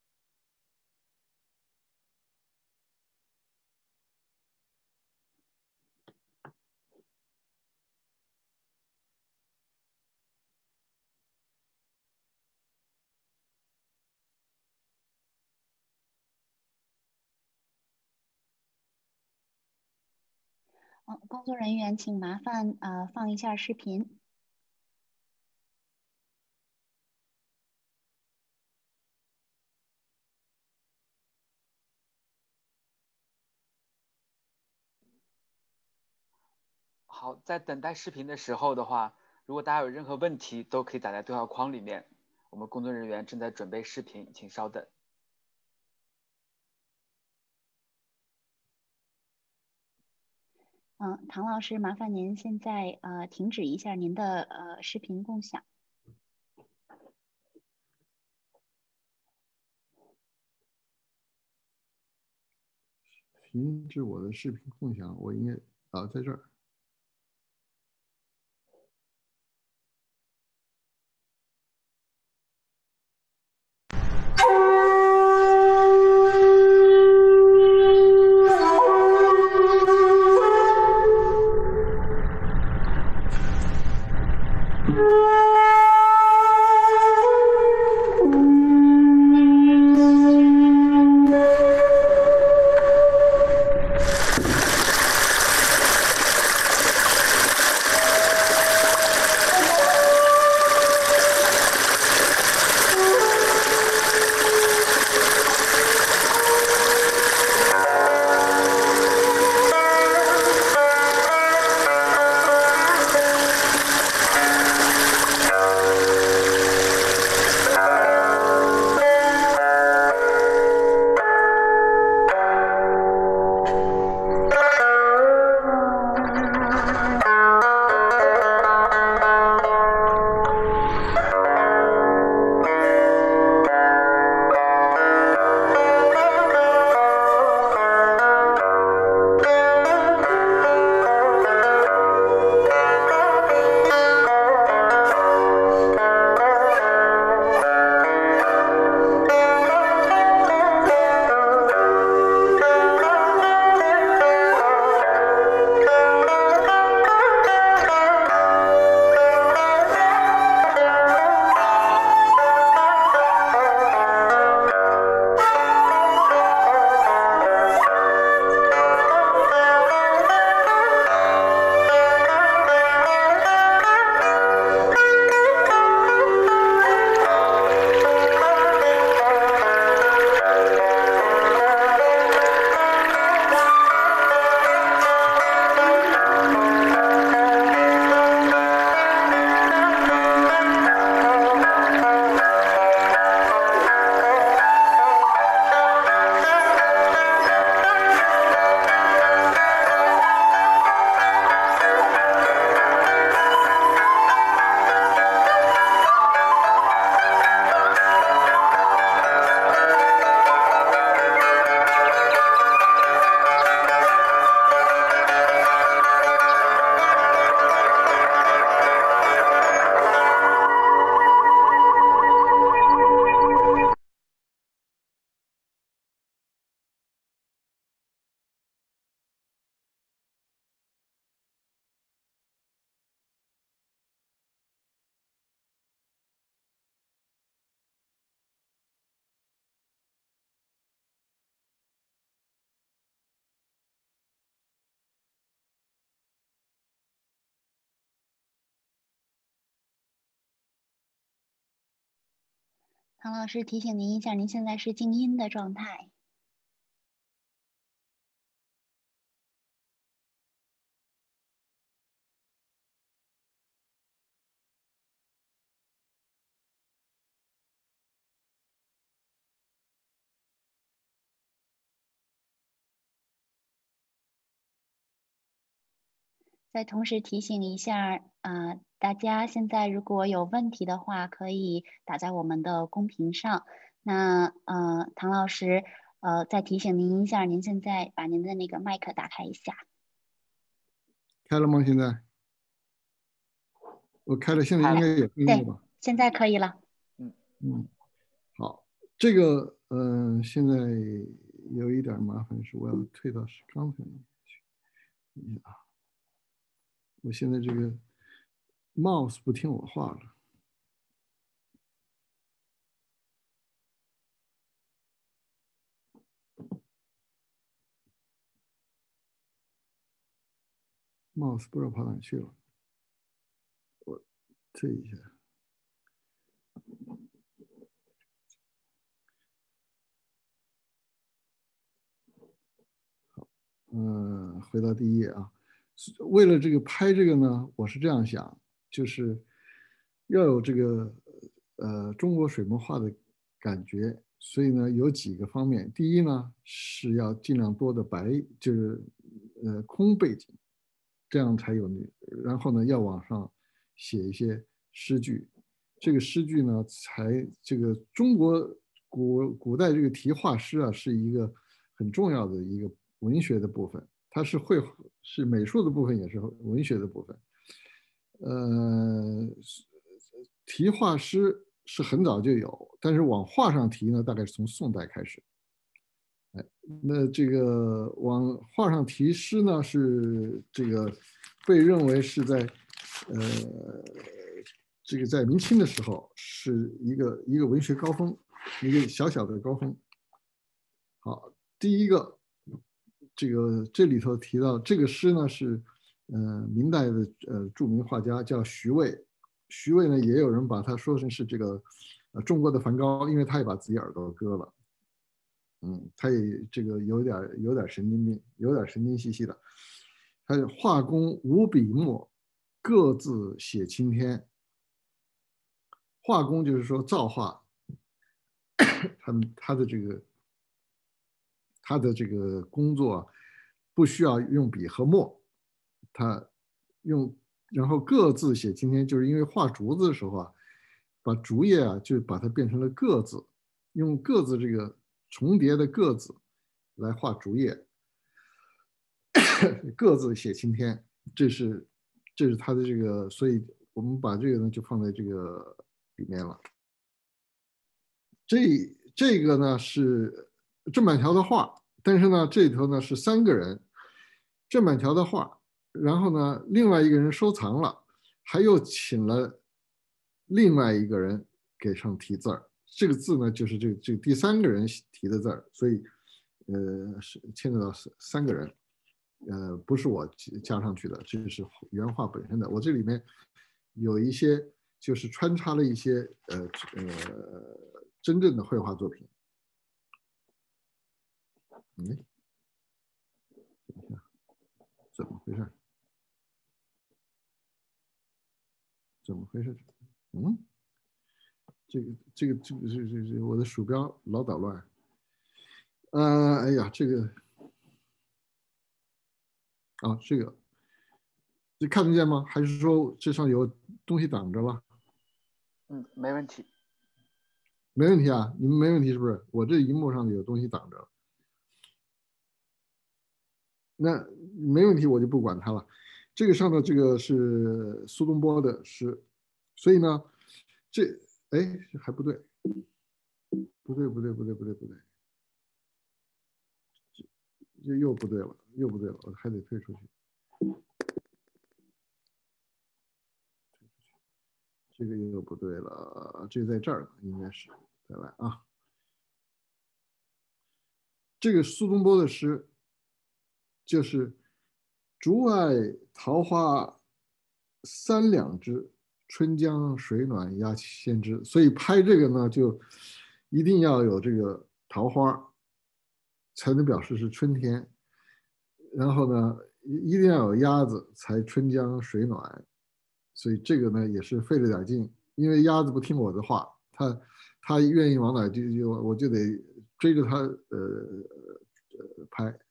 工作人员，请麻烦呃放一下视频。 好，在等待视频的时候的话，如果大家有任何问题，都可以打在对话框里面。我们工作人员正在准备视频，请稍等。 嗯，唐老师，麻烦您现在呃停止一下您的呃视频共享。 停止我的视频共享，我应该啊在这儿。 唐老师提醒您一下，您现在是静音的状态。再同时提醒一下，呃，大家现在如果有问题的话，可以打在我们的公屏上。那呃，唐老师，呃，再提醒您一下，您现在把您的那个麦克打开一下。 开了吗？现在我开了，现在应该有声音了吧？ 现在可以了。 嗯嗯，好，这个嗯、呃，现在有一点麻烦是我要退到刚才去啊，我现在这个 mouse 不听我话了。mouse 不知道跑哪去了，我退一下。好，嗯、呃，回到第一页啊。为了这个拍这个呢，我是这样想，就是要有这个呃中国水墨画的感觉，所以呢有几个方面。第一呢是要尽量多的白，就是呃空背景，这样才有那。然后呢要往上写一些诗句，这个诗句呢才这个中国古古代这个题画诗啊是一个很重要的一个文学的部分。它是绘是美术的部分，也是文学的部分。呃，题画诗是很早就有，但是往画上题呢，大概是从宋代开始。哎，那这个往画上题诗呢，是这个被认为是在呃这个在明清的时候是一个一个文学高峰，一个小小的高峰。好，第一个。这个这里头提到这个诗呢是，呃，明代的呃著名画家叫徐渭，徐渭呢也有人把他说成是这个，呃中国的梵高，因为他也把自己耳朵割了，嗯，他也这个有点有点神经病，有点神经兮兮的。他画工无笔墨，各自写青天。画工就是说造画，他他的这个。他的这个工作不需要用笔和墨，他用然后各自写青天，就是因为画竹子的时候啊，把竹叶啊就把它变成了各字，用各自这个重叠的各字来画竹叶，各自写青天，这是这是他的这个，所以我们把这个呢就放在这个里面了。这这个呢是郑板桥的画。但是呢，这里头呢是三个人，郑板桥的画，然后呢，另外一个人收藏了，还又请了另外一个人给上题字儿。这个字呢，就是这个这个第三个人提的字儿，所以呃是牵扯到三个人，呃不是我加上去的，这是原画本身的。我这里面有一些就是穿插了一些呃呃真正的绘画作品。哎，等一下，怎么回事？怎么回事？嗯，这个这个这个这这这，我的鼠标老捣乱。呃，哎呀，这个啊，这个这看得见吗？还是说这上有东西挡着了？ 嗯，没问题。 没问题啊，你们没问题是不是？我这荧幕上有东西挡着了。那没问题，我就不管它了。这个上的这个是苏东坡的诗，所以呢，这哎还不对，不对不对不对不对不对，这又不对了，又不对了，我还得退出去。这个又不对了，这个在这儿呢，应该是再来啊。这个苏东坡的诗就是竹外桃花三两枝， 春江水暖鸭先知。所以拍这个呢，就一定要有这个桃花，才能表示是春天。然后呢，一定要有鸭子，才春江水暖。所以这个呢也是费了点劲，因为鸭子不听我的话，它它愿意往哪就就我就得追着它呃呃拍。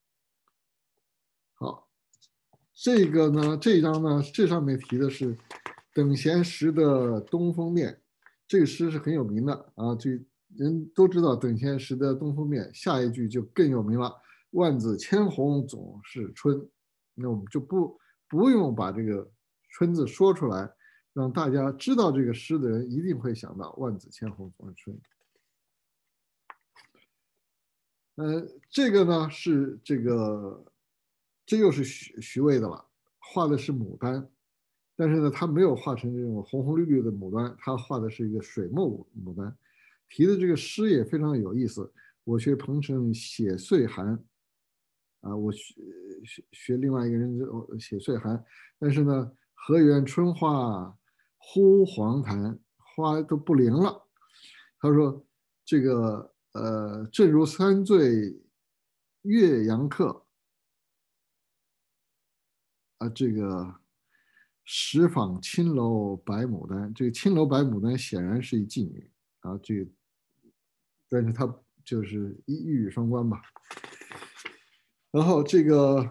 好，这个呢这一张呢这上面提的是等闲时的东风面，这个诗是很有名的啊，这人都知道等闲时的东风面，下一句就更有名了，万紫千红总是春。那我们就不不用把这个春字说出来，让大家知道这个诗的人一定会想到万紫千红总是春。呃，这个呢是这个，这又是徐徐渭的了，画的是牡丹，但是呢他没有画成这种红红绿绿的牡丹，他画的是一个水墨牡丹。提的这个诗也非常有意思，我学彭程写岁寒，啊，我学学学另外一个人写岁寒，但是呢，河源春花忽黄檀，花都不灵了。他说这个呃，正如三醉岳阳客，啊，这个十坊青楼白牡丹，这个青楼白牡丹显然是一妓女啊，这个，但是他就是一一语双关吧。然后这个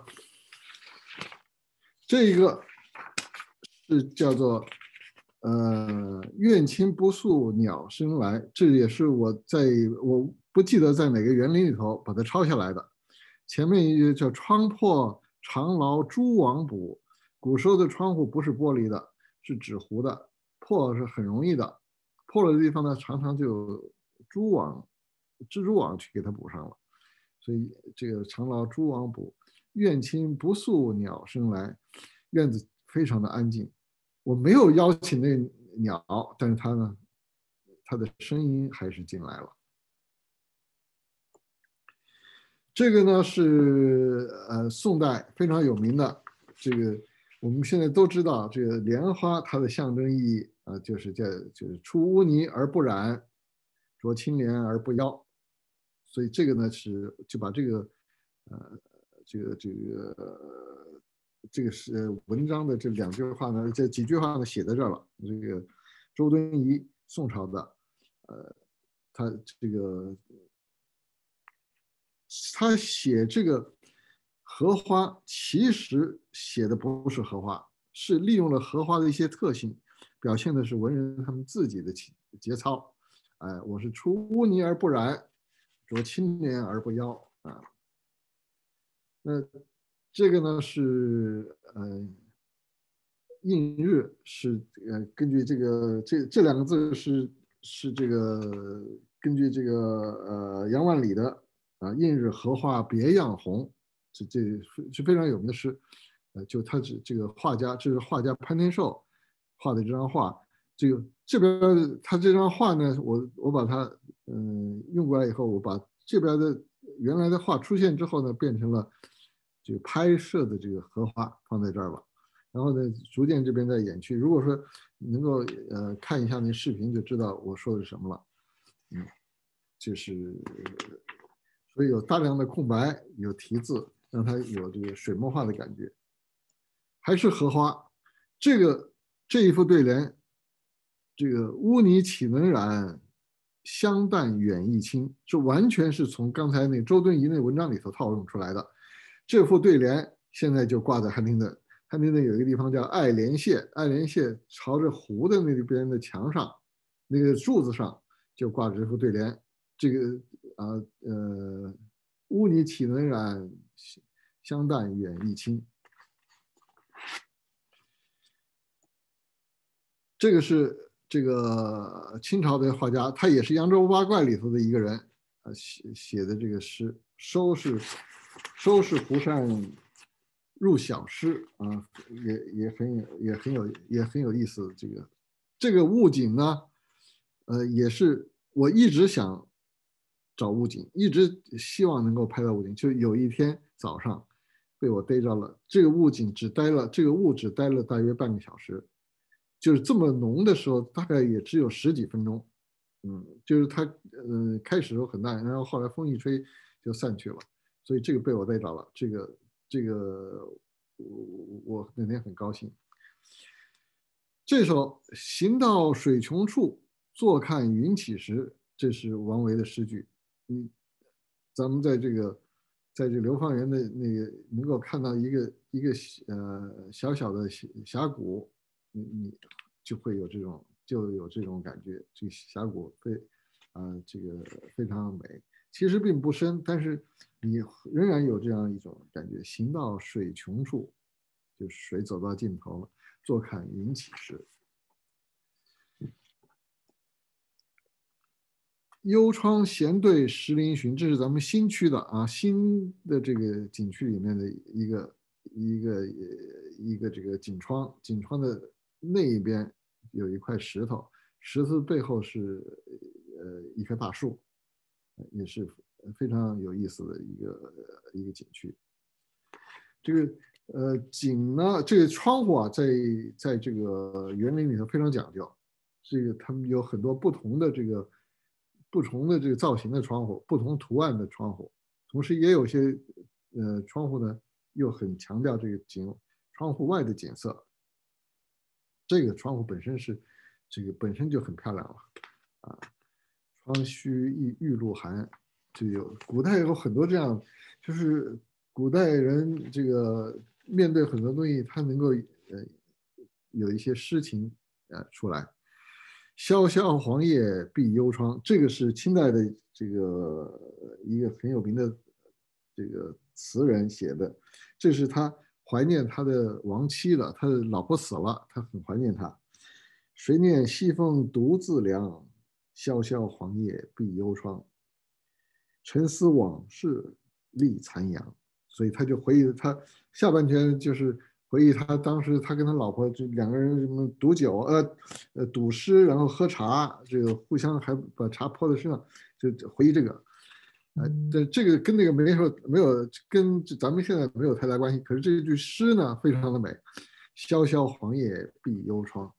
这一个是叫做呃愿亲不宿鸟声来，这也是我在我不记得在哪个园林里头把它抄下来的。前面一句叫窗破长牢蛛网捕，古时候的窗户不是玻璃的，是纸糊的，破是很容易的，破了的地方呢常常就有蛛网蜘蛛网去给它补上了。所以这个长牢蛛网捕，院亲不宿鸟声来，院子非常的安静，我没有邀请那鸟，但是它呢，它的声音还是进来了。这个呢是呃宋代非常有名的，这个我们现在都知道，这个莲花它的象征意义啊、呃，就是叫就是出污泥而不染，着青莲而不妖。所以这个呢是就把这个呃这个这个、呃、这个是文章的这两句话呢，这几句话呢写在这儿了。这个周敦颐，宋朝的，呃，他这个他写这个荷花，其实写的不是荷花，是利用了荷花的一些特性，表现的是文人他们自己的节操。哎，我是出污泥而不染，着青莲而不妖啊。那这个呢是呃映日，是呃根据这个这这两个字是是这个根据这个呃杨万里的啊映日荷花别样红，这这是非常有名的诗。呃，就他是这个画家，这是画家潘天寿画的这张画。这个这边他这张画呢，我我把它嗯用过来以后，我把这边的原来的画出现之后呢，变成了这个拍摄的这个荷花放在这儿了。然后呢，逐渐这边在掩去。如果说能够呃看一下那视频，就知道我说的是什么了。嗯，就是所以有大量的空白，有题字，让它有这个水墨画的感觉。还是荷花，这个这一副对联。这个污泥岂能染，香淡远益清，这完全是从刚才那周敦颐那文章里头套用出来的。这副对联现在就挂在汉庭顿，汉庭顿有一个地方叫爱莲榭，爱莲榭朝着湖的那边的墙上，那个柱子上就挂着这副对联。这个啊 呃, 呃，污泥岂能染，香淡远益清。这个是。这个清朝的画家，他也是《扬州八怪》里头的一个人，啊，写写的这个诗，收是收是湖山入小诗啊，也也很有也很有也很有意思。这个这个雾景呢，呃，也是我一直想找雾景，一直希望能够拍到雾景，就有一天早上被我逮着了。这个雾景只待了这个雾只待了大约半个小时。 就是这么浓的时候，大概也只有十几分钟。嗯，就是它呃开始时候很大，然后后来风一吹就散去了，所以这个被我逮着了，这个这个我我那天很高兴。这首行到水穷处，坐看云起时，这是王维的诗句。嗯，咱们在这个在这流放园的那个能够看到一个一个呃小小的峡谷，你你就会有这种就有这种感觉，这个峡谷非啊、呃、这个非常美，其实并不深，但是你仍然有这样一种感觉，行到水穷处，就水走到尽头了，坐看云起时。幽窗闲对石林寻，这是咱们新区的啊，新的这个景区里面的一个一个一个这个景窗，景窗的那一边有一块石头，石头背后是呃一棵大树，也是非常有意思的一个一个景区。这个呃景呢，这个窗户啊，在在这个园林里头非常讲究，这个他们有很多不同的这个。不同的这个造型的窗户，不同图案的窗户，同时也有些呃窗户呢又很强调这个景窗户外的景色。这个窗户本身是这个本身就很漂亮了啊。窗虚玉玉露寒，就有古代有很多这样，就是古代人这个面对很多东西，他能够呃有一些诗情呃出来。萧萧黄叶闭幽窗，这个是清代的这个一个很有名的这个词人写的，这是他怀念他的亡妻了，他的老婆死了，他很怀念他。谁念西风独自凉，萧萧黄叶闭幽窗。沉思往事立残阳，所以他就回忆他下半篇就是回忆他当时他跟他老婆就两个人什么赌酒呃呃赌诗，然后喝茶，这个互相还把茶泼在身上，就回忆这个，呃，这这个跟那个没说没有跟咱们现在没有太大关系，可是这句诗呢非常的美，萧萧黄叶闭幽窗，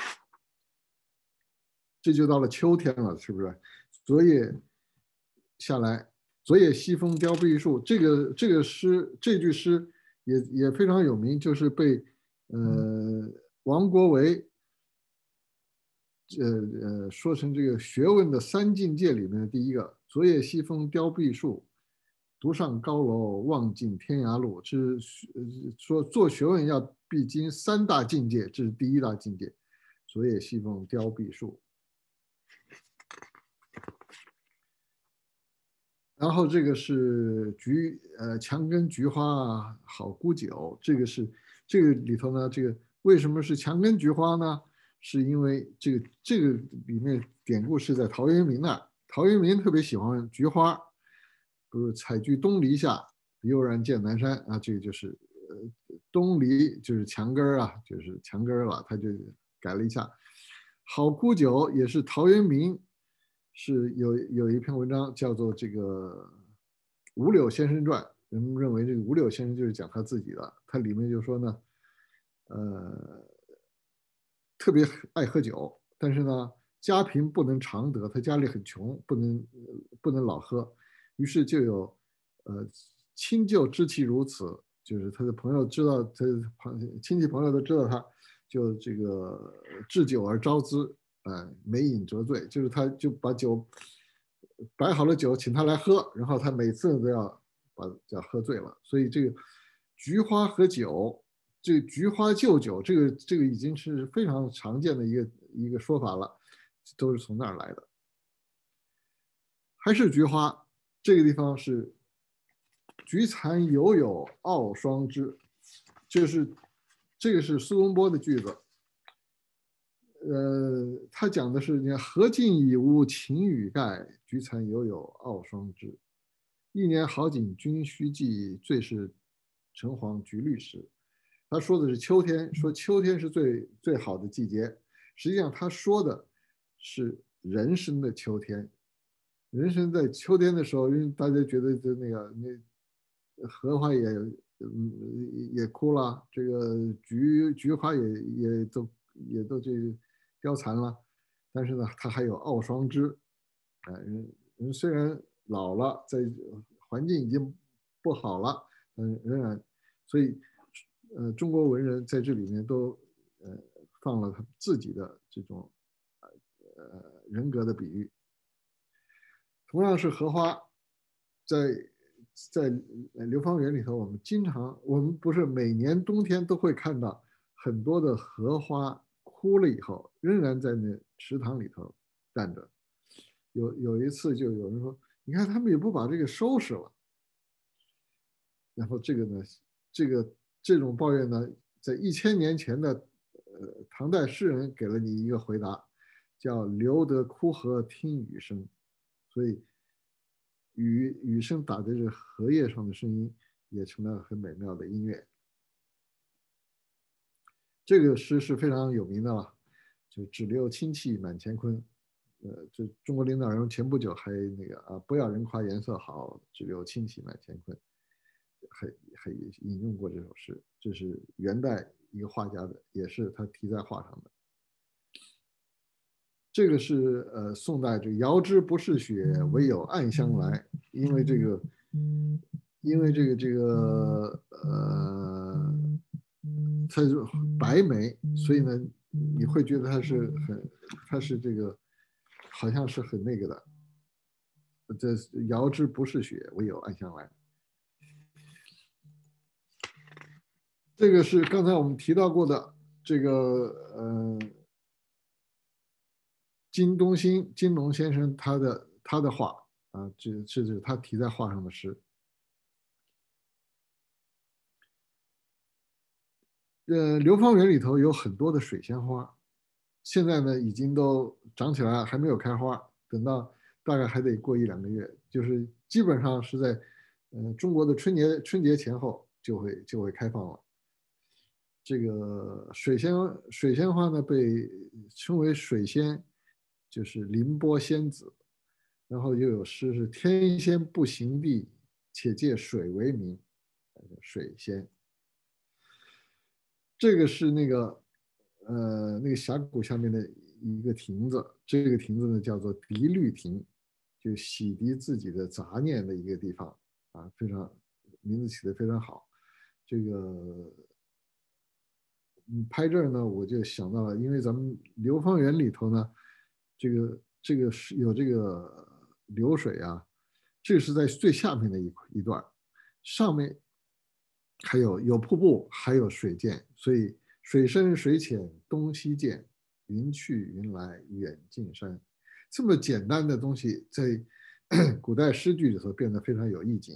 这就到了秋天了，是不是？昨夜下来，昨夜西风凋碧树，这个这个诗这句诗。也也非常有名，就是被呃王国维呃呃说成这个学问的三境界里面的第一个。昨夜西风凋碧树，独上高楼望尽天涯路。这是说做学问要必经三大境界，这是第一大境界。昨夜西风凋碧树。然后这个是菊，呃，墙根菊花好沽酒，这个是这个里头呢，这个为什么是墙根菊花呢？是因为这个这个里面典故是在陶渊明那儿，陶渊明特别喜欢菊花，比如采菊东篱下，悠然见南山啊，这个就是呃东篱就是墙根啊，就是墙根了，他就改了一下。好沽酒也是陶渊明。是有有一篇文章叫做这个五柳先生传，人们认为这个五柳先生就是讲他自己的，他里面就说呢，呃，特别爱喝酒，但是呢，家贫不能常得，他家里很穷，不能不能老喝，于是就有呃亲旧知其如此，就是他的朋友知道他朋亲戚朋友都知道他，就这个置酒而招之。呃，每饮则醉，就是他就把酒摆好了酒，请他来喝，然后他每次都要把要喝醉了。所以这个菊花和酒，这个菊花就酒，这个这个已经是非常常见的一个一个说法了，都是从那儿来的。还是菊花，这个地方是菊残犹有傲霜枝，就是这个是苏东坡的句子。呃，他讲的是，你看，荷尽已无擎雨盖，菊残犹有傲霜枝。一年好景君须记，最是橙黄橘绿时。他说的是秋天，说秋天是最最好的季节。实际上，他说的是人生的秋天。人生在秋天的时候，因为大家觉得就那个那荷花也嗯也枯了，这个菊菊花也也都也都去凋残了，但是呢，它还有奥双枝，哎，人人虽然老了，在环境已经不好了，嗯，仍然，所以，呃，中国文人在这里面都呃放了他自己的这种呃人格的比喻。同样是荷花，在在流芳园里头，我们经常，我们不是每年冬天都会看到很多的荷花枯了以后，仍然在那池塘里头站着。有有一次就有人说，你看他们也不把这个收拾了。然后这个呢，这个这种抱怨呢，在一千年前的呃唐代诗人给了你一个回答，叫留得枯荷听雨声。所以雨雨声打在这荷叶上的声音，也成了很美妙的音乐。这个诗是非常有名的了，就只留清气满乾坤。呃，这中国领导人前不久还那个啊，不要人夸颜色好，只留清气满乾坤，还还引用过这首诗。这是元代一个画家的，也是他题在画上的。这个是呃宋代这个遥知不是雪，唯有暗香来。因为这个，因为这个这个呃，它是白梅，所以呢，你会觉得它是很，它是这个，好像是很那个的。这遥知不是雪，唯有暗香来。这个是刚才我们提到过的这个呃。金东兴金龙先生他的他的画啊，这这是他题在画上的诗。呃，流芳园里头有很多的水仙花，现在呢已经都长起来了，还没有开花，等到大概还得过一两个月，就是基本上是在呃中国的春节春节前后就会就会开放了。这个水仙水仙花呢被称为水仙，就是凌波仙子，然后又有诗是天仙不行地，且借水为名，水仙。这个是那个呃那个峡谷下面的一个亭子，这个亭子呢叫做涤绿亭，就洗涤自己的杂念的一个地方啊，非常名字起得非常好。这个嗯，拍这儿呢，我就想到了，因为咱们流芳园里头呢，这个这个是有这个流水啊，这是在最下面的一一段，上面还有有瀑布，还有水涧，所以水深水浅东西见，云去云来远近山。这么简单的东西，在古代诗句里头变得非常有意境。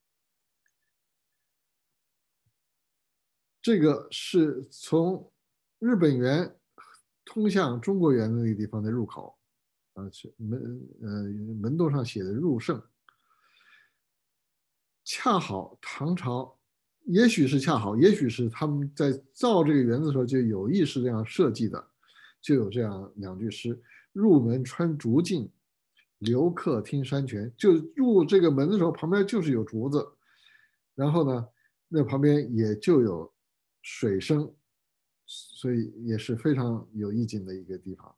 这个是从日本园通向中国园的那个地方的入口，啊，是门呃门洞上写的入圣。恰好唐朝，也许是恰好，也许是他们在造这个园子的时候就有意识这样设计的，就有这样两句诗：入门穿竹径，留客听山泉。就入这个门的时候，旁边就是有竹子，然后呢，那旁边也就有水声，所以也是非常有意境的一个地方。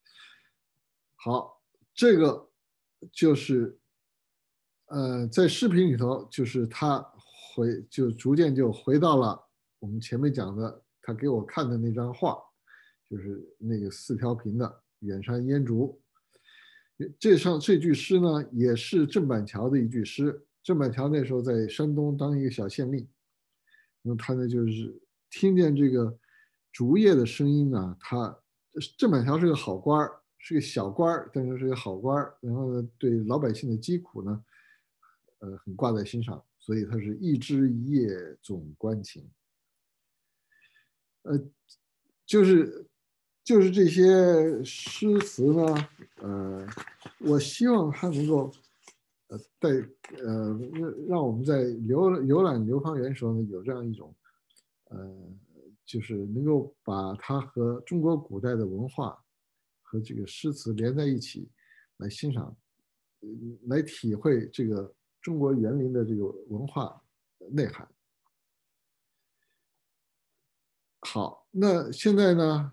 好，这个就是呃，在视频里头，就是他回就逐渐就回到了我们前面讲的他给我看的那张画，就是那个四条屏的远山烟竹。这上这句诗呢，也是郑板桥的一句诗。郑板桥那时候在山东当一个小县令，那他呢就是听见这个竹叶的声音呢，他郑板桥是个好官，是个小官，但是是个好官，然后呢对老百姓的疾苦呢，呃很挂在心上，所以他是一枝一叶总关情。呃，就是就是这些诗词呢，呃，我希望它能够。呃，在呃，让我们在游游览流芳园的时候呢，有这样一种，呃，就是能够把它和中国古代的文化和这个诗词连在一起来欣赏，来体会这个中国园林的这个文化内涵。好，那现在呢，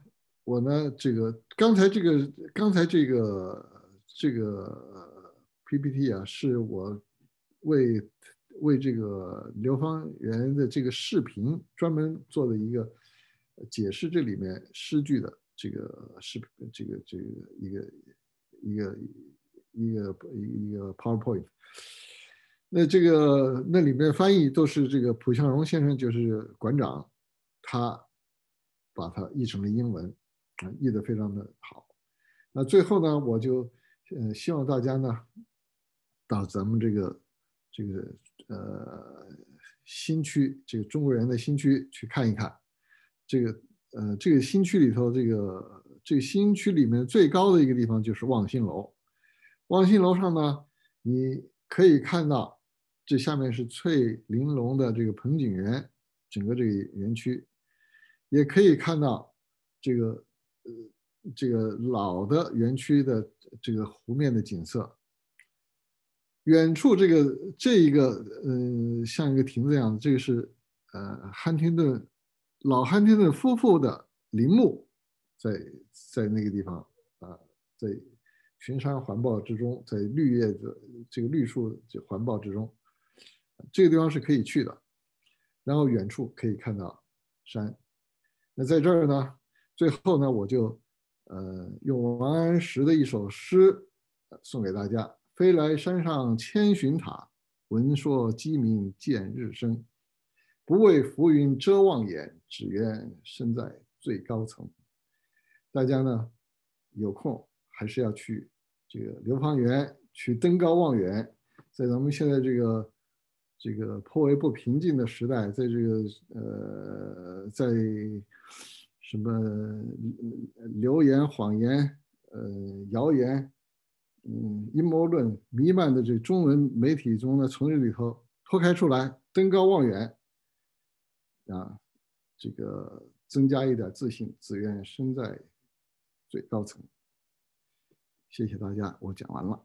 我呢，这个刚才这个刚才这个这个 P P T 啊，是我为为这个流芳园的这个视频专门做的一个解释这里面诗句的这个视频，这个这个一个一个一个一个 PowerPoint。那这个那里面翻译都是这个蒲向荣先生，就是馆长，他把它译成了英文。译得非常的好。那最后呢，我就呃希望大家呢到咱们这个这个呃新区，这个中国园的新区去看一看。这个呃这个新区里头，这个这个新区里面最高的一个地方就是望星楼。望星楼上呢，你可以看到这下面是翠玲珑的这个盆景园，整个这个园区，也可以看到这个。呃，这个老的园区的这个湖面的景色，远处这个这一个呃像一个亭子一样的，这个是呃汉廷顿老汉廷顿夫妇的陵墓，在在那个地方啊，在群山环抱之中，在绿叶的这个绿树环抱之中，这个地方是可以去的。然后远处可以看到山，那在这儿呢。最后呢，我就呃用王安石的一首诗送给大家：飞来山上千寻塔，闻说鸡鸣见日升。不为浮云遮望眼，只缘身在最高层。大家呢有空还是要去这个流芳园，去登高望远。在咱们现在这个这个颇为不平静的时代，在这个呃在。什么流言、谎言、呃谣言、嗯阴谋论弥漫的这中文媒体中呢，从这里头脱开出来，登高望远，啊，这个增加一点自信，只愿身在最高层。谢谢大家，我讲完了。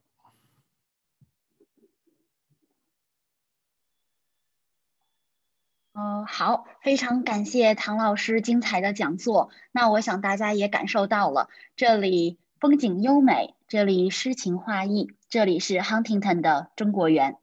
呃，好，非常感谢唐老师精彩的讲座。那我想大家也感受到了，这里风景优美，这里诗情画意，这里是 Huntington 的中国园。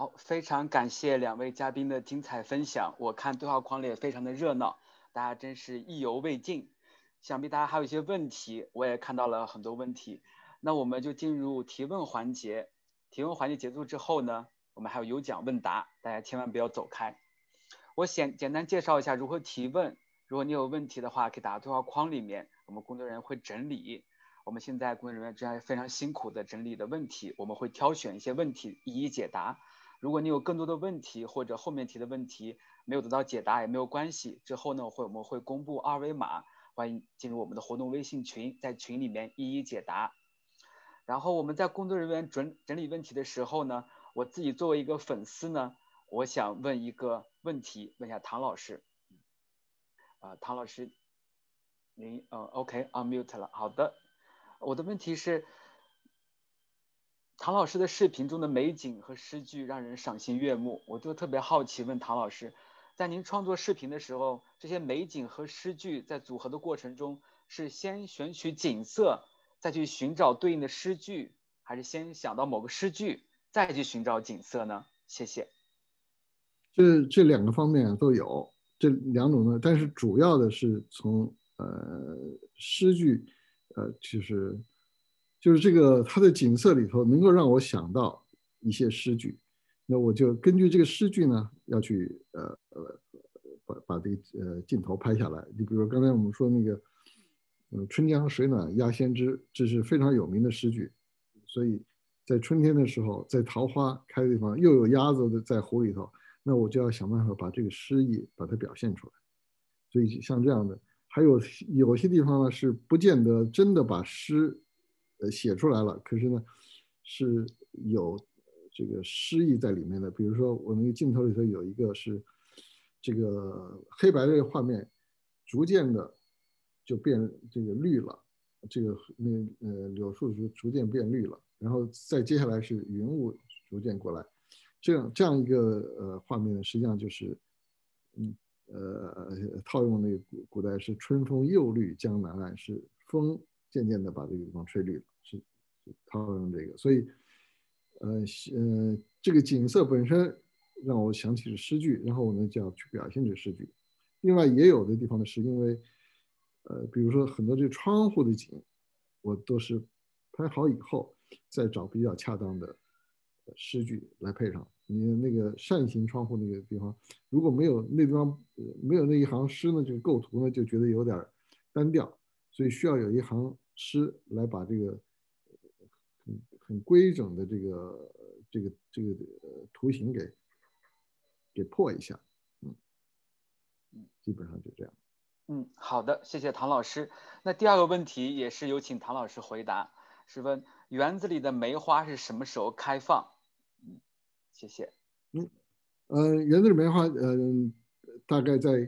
好，非常感谢两位嘉宾的精彩分享。我看对话框里也非常的热闹，大家真是意犹未尽。想必大家还有一些问题，我也看到了很多问题。那我们就进入提问环节。提问环节结束之后呢，我们还有有奖问答，大家千万不要走开。我简简单介绍一下如何提问。如果你有问题的话，可以打到对话框里面，我们工作人员会整理。我们现在工作人员正在非常辛苦的整理的问题，我们会挑选一些问题一一解答。如果你有更多的问题或者后面提的问题没有得到解答也没有关系，之后呢会我们会公布二维码，欢迎进入我们的活动微信群，在群里面一一解答。然后我们在工作人员整整理问题的时候呢，我自己作为一个粉丝呢，我想问一个问题，问一下唐老师。呃，唐老师，您呃 OK unmute 了，好的。我的问题是，唐老师的视频中的美景和诗句让人赏心悦目，我就特别好奇问唐老师，在您创作视频的时候，这些美景和诗句在组合的过程中，是先选取景色，再去寻找对应的诗句，还是先想到某个诗句，再去寻找景色呢？谢谢。 这这两个方面都有，这两种呢，但是主要的是从呃诗句，呃，就是就是这个它的景色里头能够让我想到一些诗句，那我就根据这个诗句呢，要去呃呃把把这个呃镜头拍下来。你比如刚才我们说那个，嗯，春江水暖鸭先知，这是非常有名的诗句，所以在春天的时候，在桃花开的地方，又有鸭子在湖里头。那我就要想办法把这个诗意把它表现出来，所以像这样的，还有有些地方呢是不见得真的把诗呃写出来了，可是呢是有这个诗意在里面的。比如说我那个镜头里头有一个是这个黑白的画面，逐渐的就变这个绿了，这个那呃柳树逐逐渐变绿了，然后再接下来是云雾逐渐过来。这样这样一个呃画面，实际上就是，嗯呃套用那个古古代是春风又绿江南岸，是风渐渐的把这个地方吹绿了，是套用这个，所以呃呃这个景色本身让我想起是诗句，然后我呢就要去表现这诗句。另外也有的地方呢是因为呃比如说很多这个窗户的景，我都是拍好以后再找比较恰当的诗句来配上。你那个扇形窗户那个地方，如果没有那地方没有那一行诗呢，这个构图呢就觉得有点单调，所以需要有一行诗来把这个很很规整的这个这个这个图形给给破一下，嗯，基本上就这样。 嗯，好的，谢谢唐老师。那第二个问题也是有请唐老师回答，是问园子里的梅花是什么时候开放？嗯，谢谢。 嗯，呃，园子里梅花，嗯、呃，大概在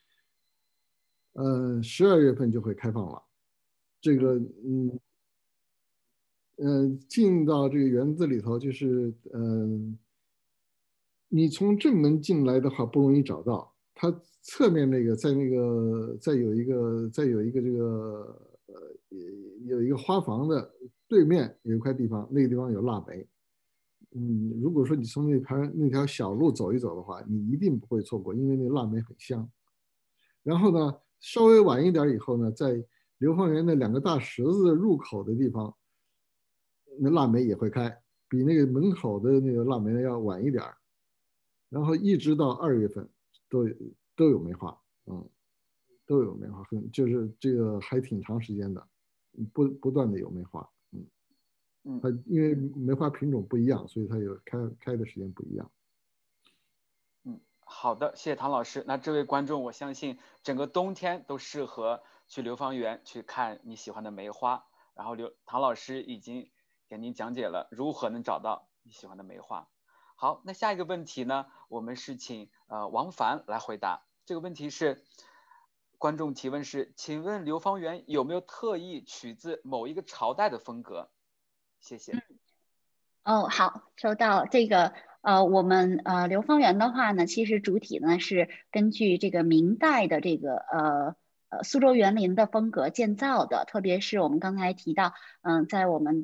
呃十二月份就会开放了。这个，嗯，呃，进到这个园子里头，就是嗯、呃，你从正门进来的话不容易找到，它侧面那个在那个再有一个再有一个这个呃有一个花房的对面有一块地方，那个地方有腊梅。嗯，如果说你从那条那条小路走一走的话，你一定不会错过，因为那腊梅很香。然后呢，稍微晚一点以后呢，在流芳园那两个大石子入口的地方，那腊梅也会开，比那个门口的那个腊梅要晚一点。然后一直到二月份都有都有梅花，嗯，都有梅花，很就是这个还挺长时间的，不不断的有梅花。 嗯， 它因为梅花品种不一样，所以它有开开的时间不一样。 嗯，好的，谢谢唐老师。那这位观众，我相信整个冬天都适合去流芳园去看你喜欢的梅花。然后刘唐老师已经给您讲解了如何能找到你喜欢的梅花。好，那下一个问题呢，我们是请呃王凡来回答。这个问题是，观众提问是，请问流芳园有没有特意取自某一个朝代的风格？谢谢。 嗯，哦，好，收到。这个呃，我们呃流芳园的话呢，其实主体呢是根据这个明代的这个呃呃苏州园林的风格建造的，特别是我们刚才提到，嗯、呃，在我们的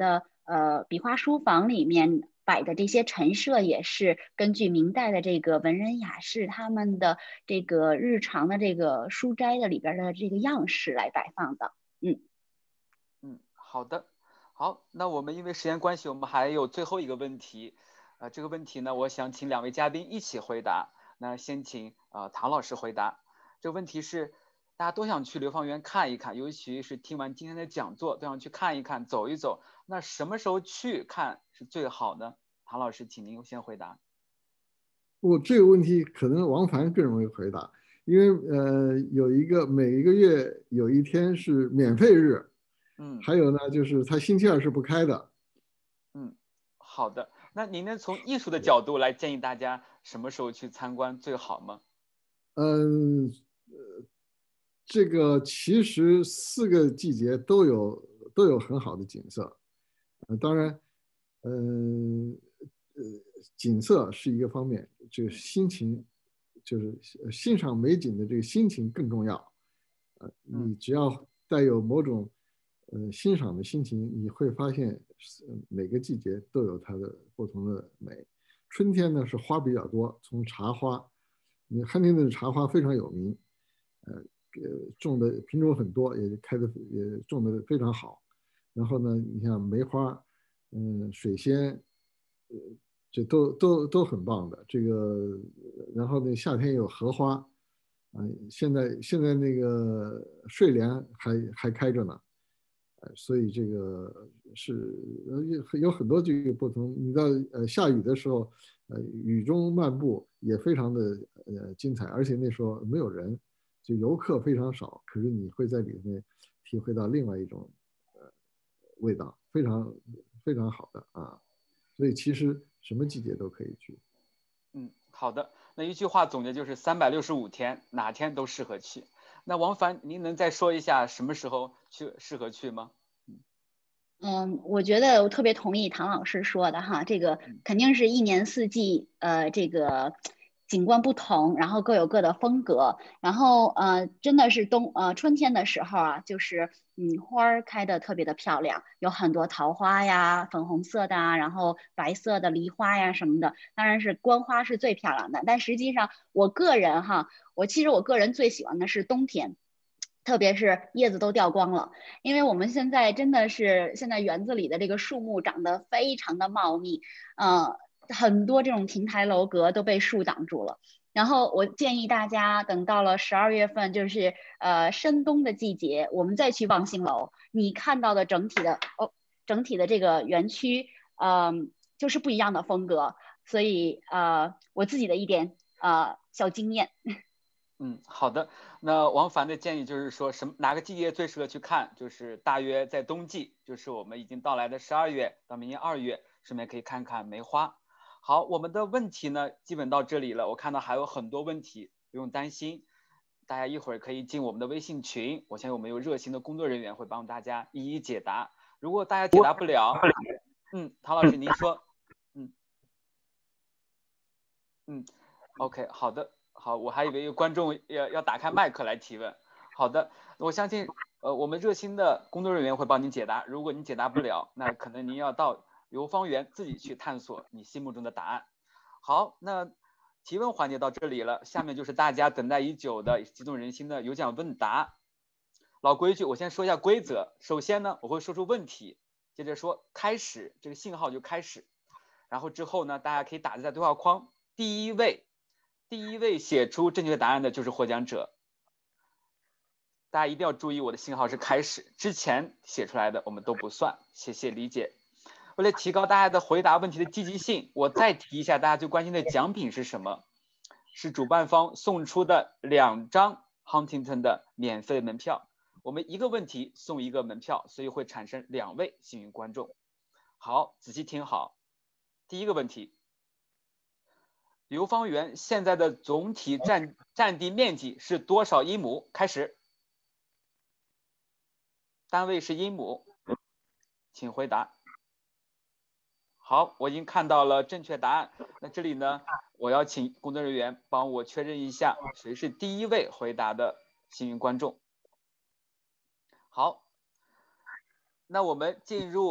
呃笔画书房里面摆的这些陈设也是根据明代的这个文人雅士他们的这个日常的这个书斋的里边的这个样式来摆放的。嗯嗯，好的，好，那我们因为时间关系，我们还有最后一个问题，呃，这个问题呢，我想请两位嘉宾一起回答。那先请呃唐老师回答。这个问题是大家都想去流芳园看一看，尤其是听完今天的讲座，都想去看一看、走一走。那什么时候去看是最好呢？唐老师，请您先回答。 我这个问题可能王凡更容易回答，因为呃有一个每一个月有一天是免费日， 嗯， 还有呢就是他星期二是不开的。 嗯，好的。那您能从艺术的角度来建议大家什么时候去参观最好吗？ 嗯，呃，这个其实四个季节都有都有很好的景色，呃，当然，嗯呃，景色是一个方面，这个心情就是欣赏美景的这个心情更重要。呃，你只要带有某种呃欣赏的心情，你会发现每个季节都有它的不同的美。春天呢是花比较多，从茶花，你汉庭的茶花非常有名，呃呃种的品种很多，也开的也种的非常好。然后呢，你像梅花，嗯，水仙，呃，这都都都很棒的。这个，然后呢，夏天有荷花，啊、呃，现在现在那个睡莲还还开着呢，呃，所以这个是有有很多这个不同。你到呃下雨的时候，呃，雨中漫步也非常的呃精彩，而且那时候没有人，就游客非常少，可是你会在里面体会到另外一种呃味道，非常非常好的啊。所以其实什么季节都可以去。 嗯，好的。那一句话总结就是三百六十五天，哪天都适合去。那王凡，您能再说一下什么时候去适合去吗？ 嗯，我觉得我特别同意唐老师说的哈，这个肯定是一年四季，呃，这个景观不同，然后各有各的风格，然后呃，真的是冬呃春天的时候啊，就是嗯花儿开的特别的漂亮，有很多桃花呀，粉红色的啊，然后白色的梨花呀什么的，当然是观花是最漂亮的，但实际上我个人哈，我其实我个人最喜欢的是冬天。特别是叶子都掉光了，因为我们现在真的是现在园子里的这个树木长得非常的茂密，呃，很多这种亭台楼阁都被树挡住了。然后我建议大家等到了十二月份，就是呃深冬的季节，我们再去望星楼，你看到的整体的哦，整体的这个园区，嗯、呃，就是不一样的风格。所以呃，我自己的一点呃小经验。 嗯，好的。那王凡的建议就是说什么哪个季节最适合去看？就是大约在冬季，就是我们已经到来的十二月到明年二月，顺便可以看看梅花。好，我们的问题呢基本到这里了。我看到还有很多问题，不用担心，大家一会儿可以进我们的微信群，我相信我们有热心的工作人员会帮大家一一解答。如果大家解答不了，嗯，唐老师您说，嗯嗯 ，OK， 好的。好，我还以为有观众要要打开麦克来提问。好的，我相信呃我们热心的工作人员会帮您解答。如果您解答不了，那可能您要到流芳园自己去探索你心目中的答案。好，那提问环节到这里了，下面就是大家等待已久的激动人心的有奖问答。老规矩，我先说一下规则。首先呢，我会说出问题，接着说开始，这个信号就开始。然后之后呢，大家可以打字在对话框，第一位。第一位写出正确答案的就是获奖者。大家一定要注意，我的信号是开始，之前写出来的我们都不算，谢谢理解。为了提高大家的回答问题的积极性，我再提一下大家最关心的奖品是什么？是主办方送出的两张 Huntington 的免费门票。我们一个问题送一个门票，所以会产生两位幸运观众。好，仔细听好。第一个问题。流芳园现在的总体占占地面积是多少英亩？开始，单位是英亩，请回答。好，我已经看到了正确答案。那这里呢，我要请工作人员帮我确认一下，谁是第一位回答的幸运观众。好，那我们进入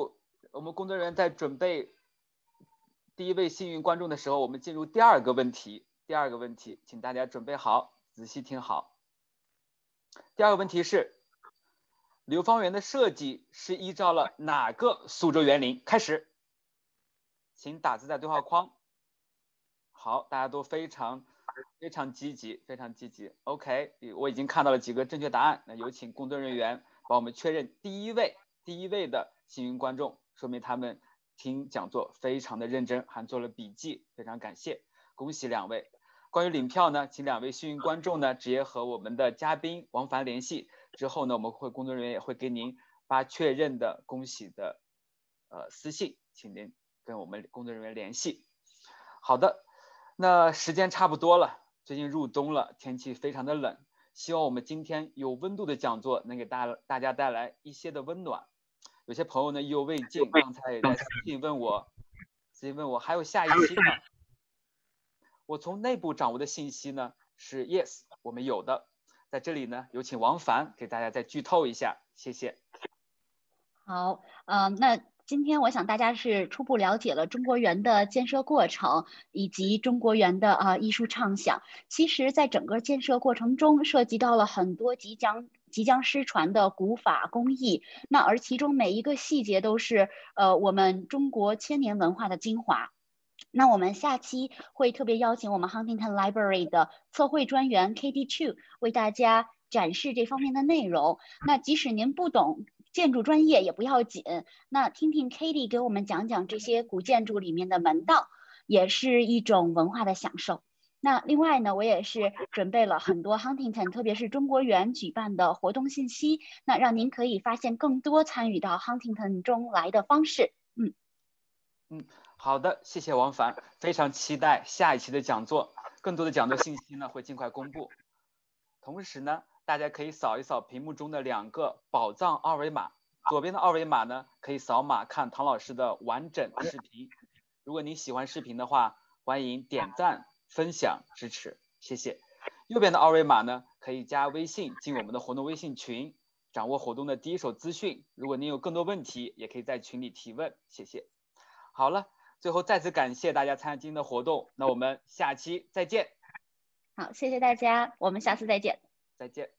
我们工作人员在准备第一位幸运观众的时候，我们进入第二个问题。第二个问题，请大家准备好，仔细听好。第二个问题是，流方圆的设计是依照了哪个苏州园林？开始，请打字在对话框。好，大家都非常非常积极，非常积极。OK， 我已经看到了几个正确答案，那有请工作人员帮我们确认第一位第一位的幸运观众，说明他们听讲座非常的认真，还做了笔记，非常感谢，恭喜两位。关于领票呢，请两位幸运观众呢直接和我们的嘉宾王凡联系，之后呢，我们会工作人员也会给您发确认的恭喜的呃私信，请您跟我们工作人员联系。好的，那时间差不多了，最近入冬了，天气非常的冷，希望我们今天有温度的讲座能给大大家带来一些的温暖。有些朋友呢意犹未尽，刚才也在私信问我，私信问我还有下一期呢。我从内部掌握的信息呢是 yes， 我们有的。在这里呢，有请王凡给大家再剧透一下，谢谢。 好，嗯、呃，那今天我想大家是初步了解了中国园的建设过程以及中国园的啊、呃、艺术畅想。其实，在整个建设过程中，涉及到了很多即将即将失传的古法工艺，那而其中每一个细节都是呃我们中国千年文化的精华。那我们下期会特别邀请我们 Huntington Library 的测绘专员 Katie Chu 为大家展示这方面的内容。那即使您不懂建筑专业也不要紧，那听听 Katie 给我们讲讲这些古建筑里面的门道，也是一种文化的享受。那另外呢，我也是准备了很多 Huntington 特别是中国园举办的活动信息，那让您可以发现更多参与到 Huntington 中来的方式。嗯嗯，好的，谢谢王凡，非常期待下一期的讲座，更多的讲座信息呢会尽快公布。同时呢，大家可以扫一扫屏幕中的两个宝藏二维码，左边的二维码呢可以扫码看唐老师的完整视频。如果您喜欢视频的话，欢迎点赞、分享、支持，谢谢。右边的二维码呢可以加微信进我们的活动微信群，掌握活动的第一手资讯。如果您有更多问题，也可以在群里提问，谢谢。好了，最后再次感谢大家参加今天的活动，那我们下期再见。 好，谢谢大家，我们下次再见。 再见。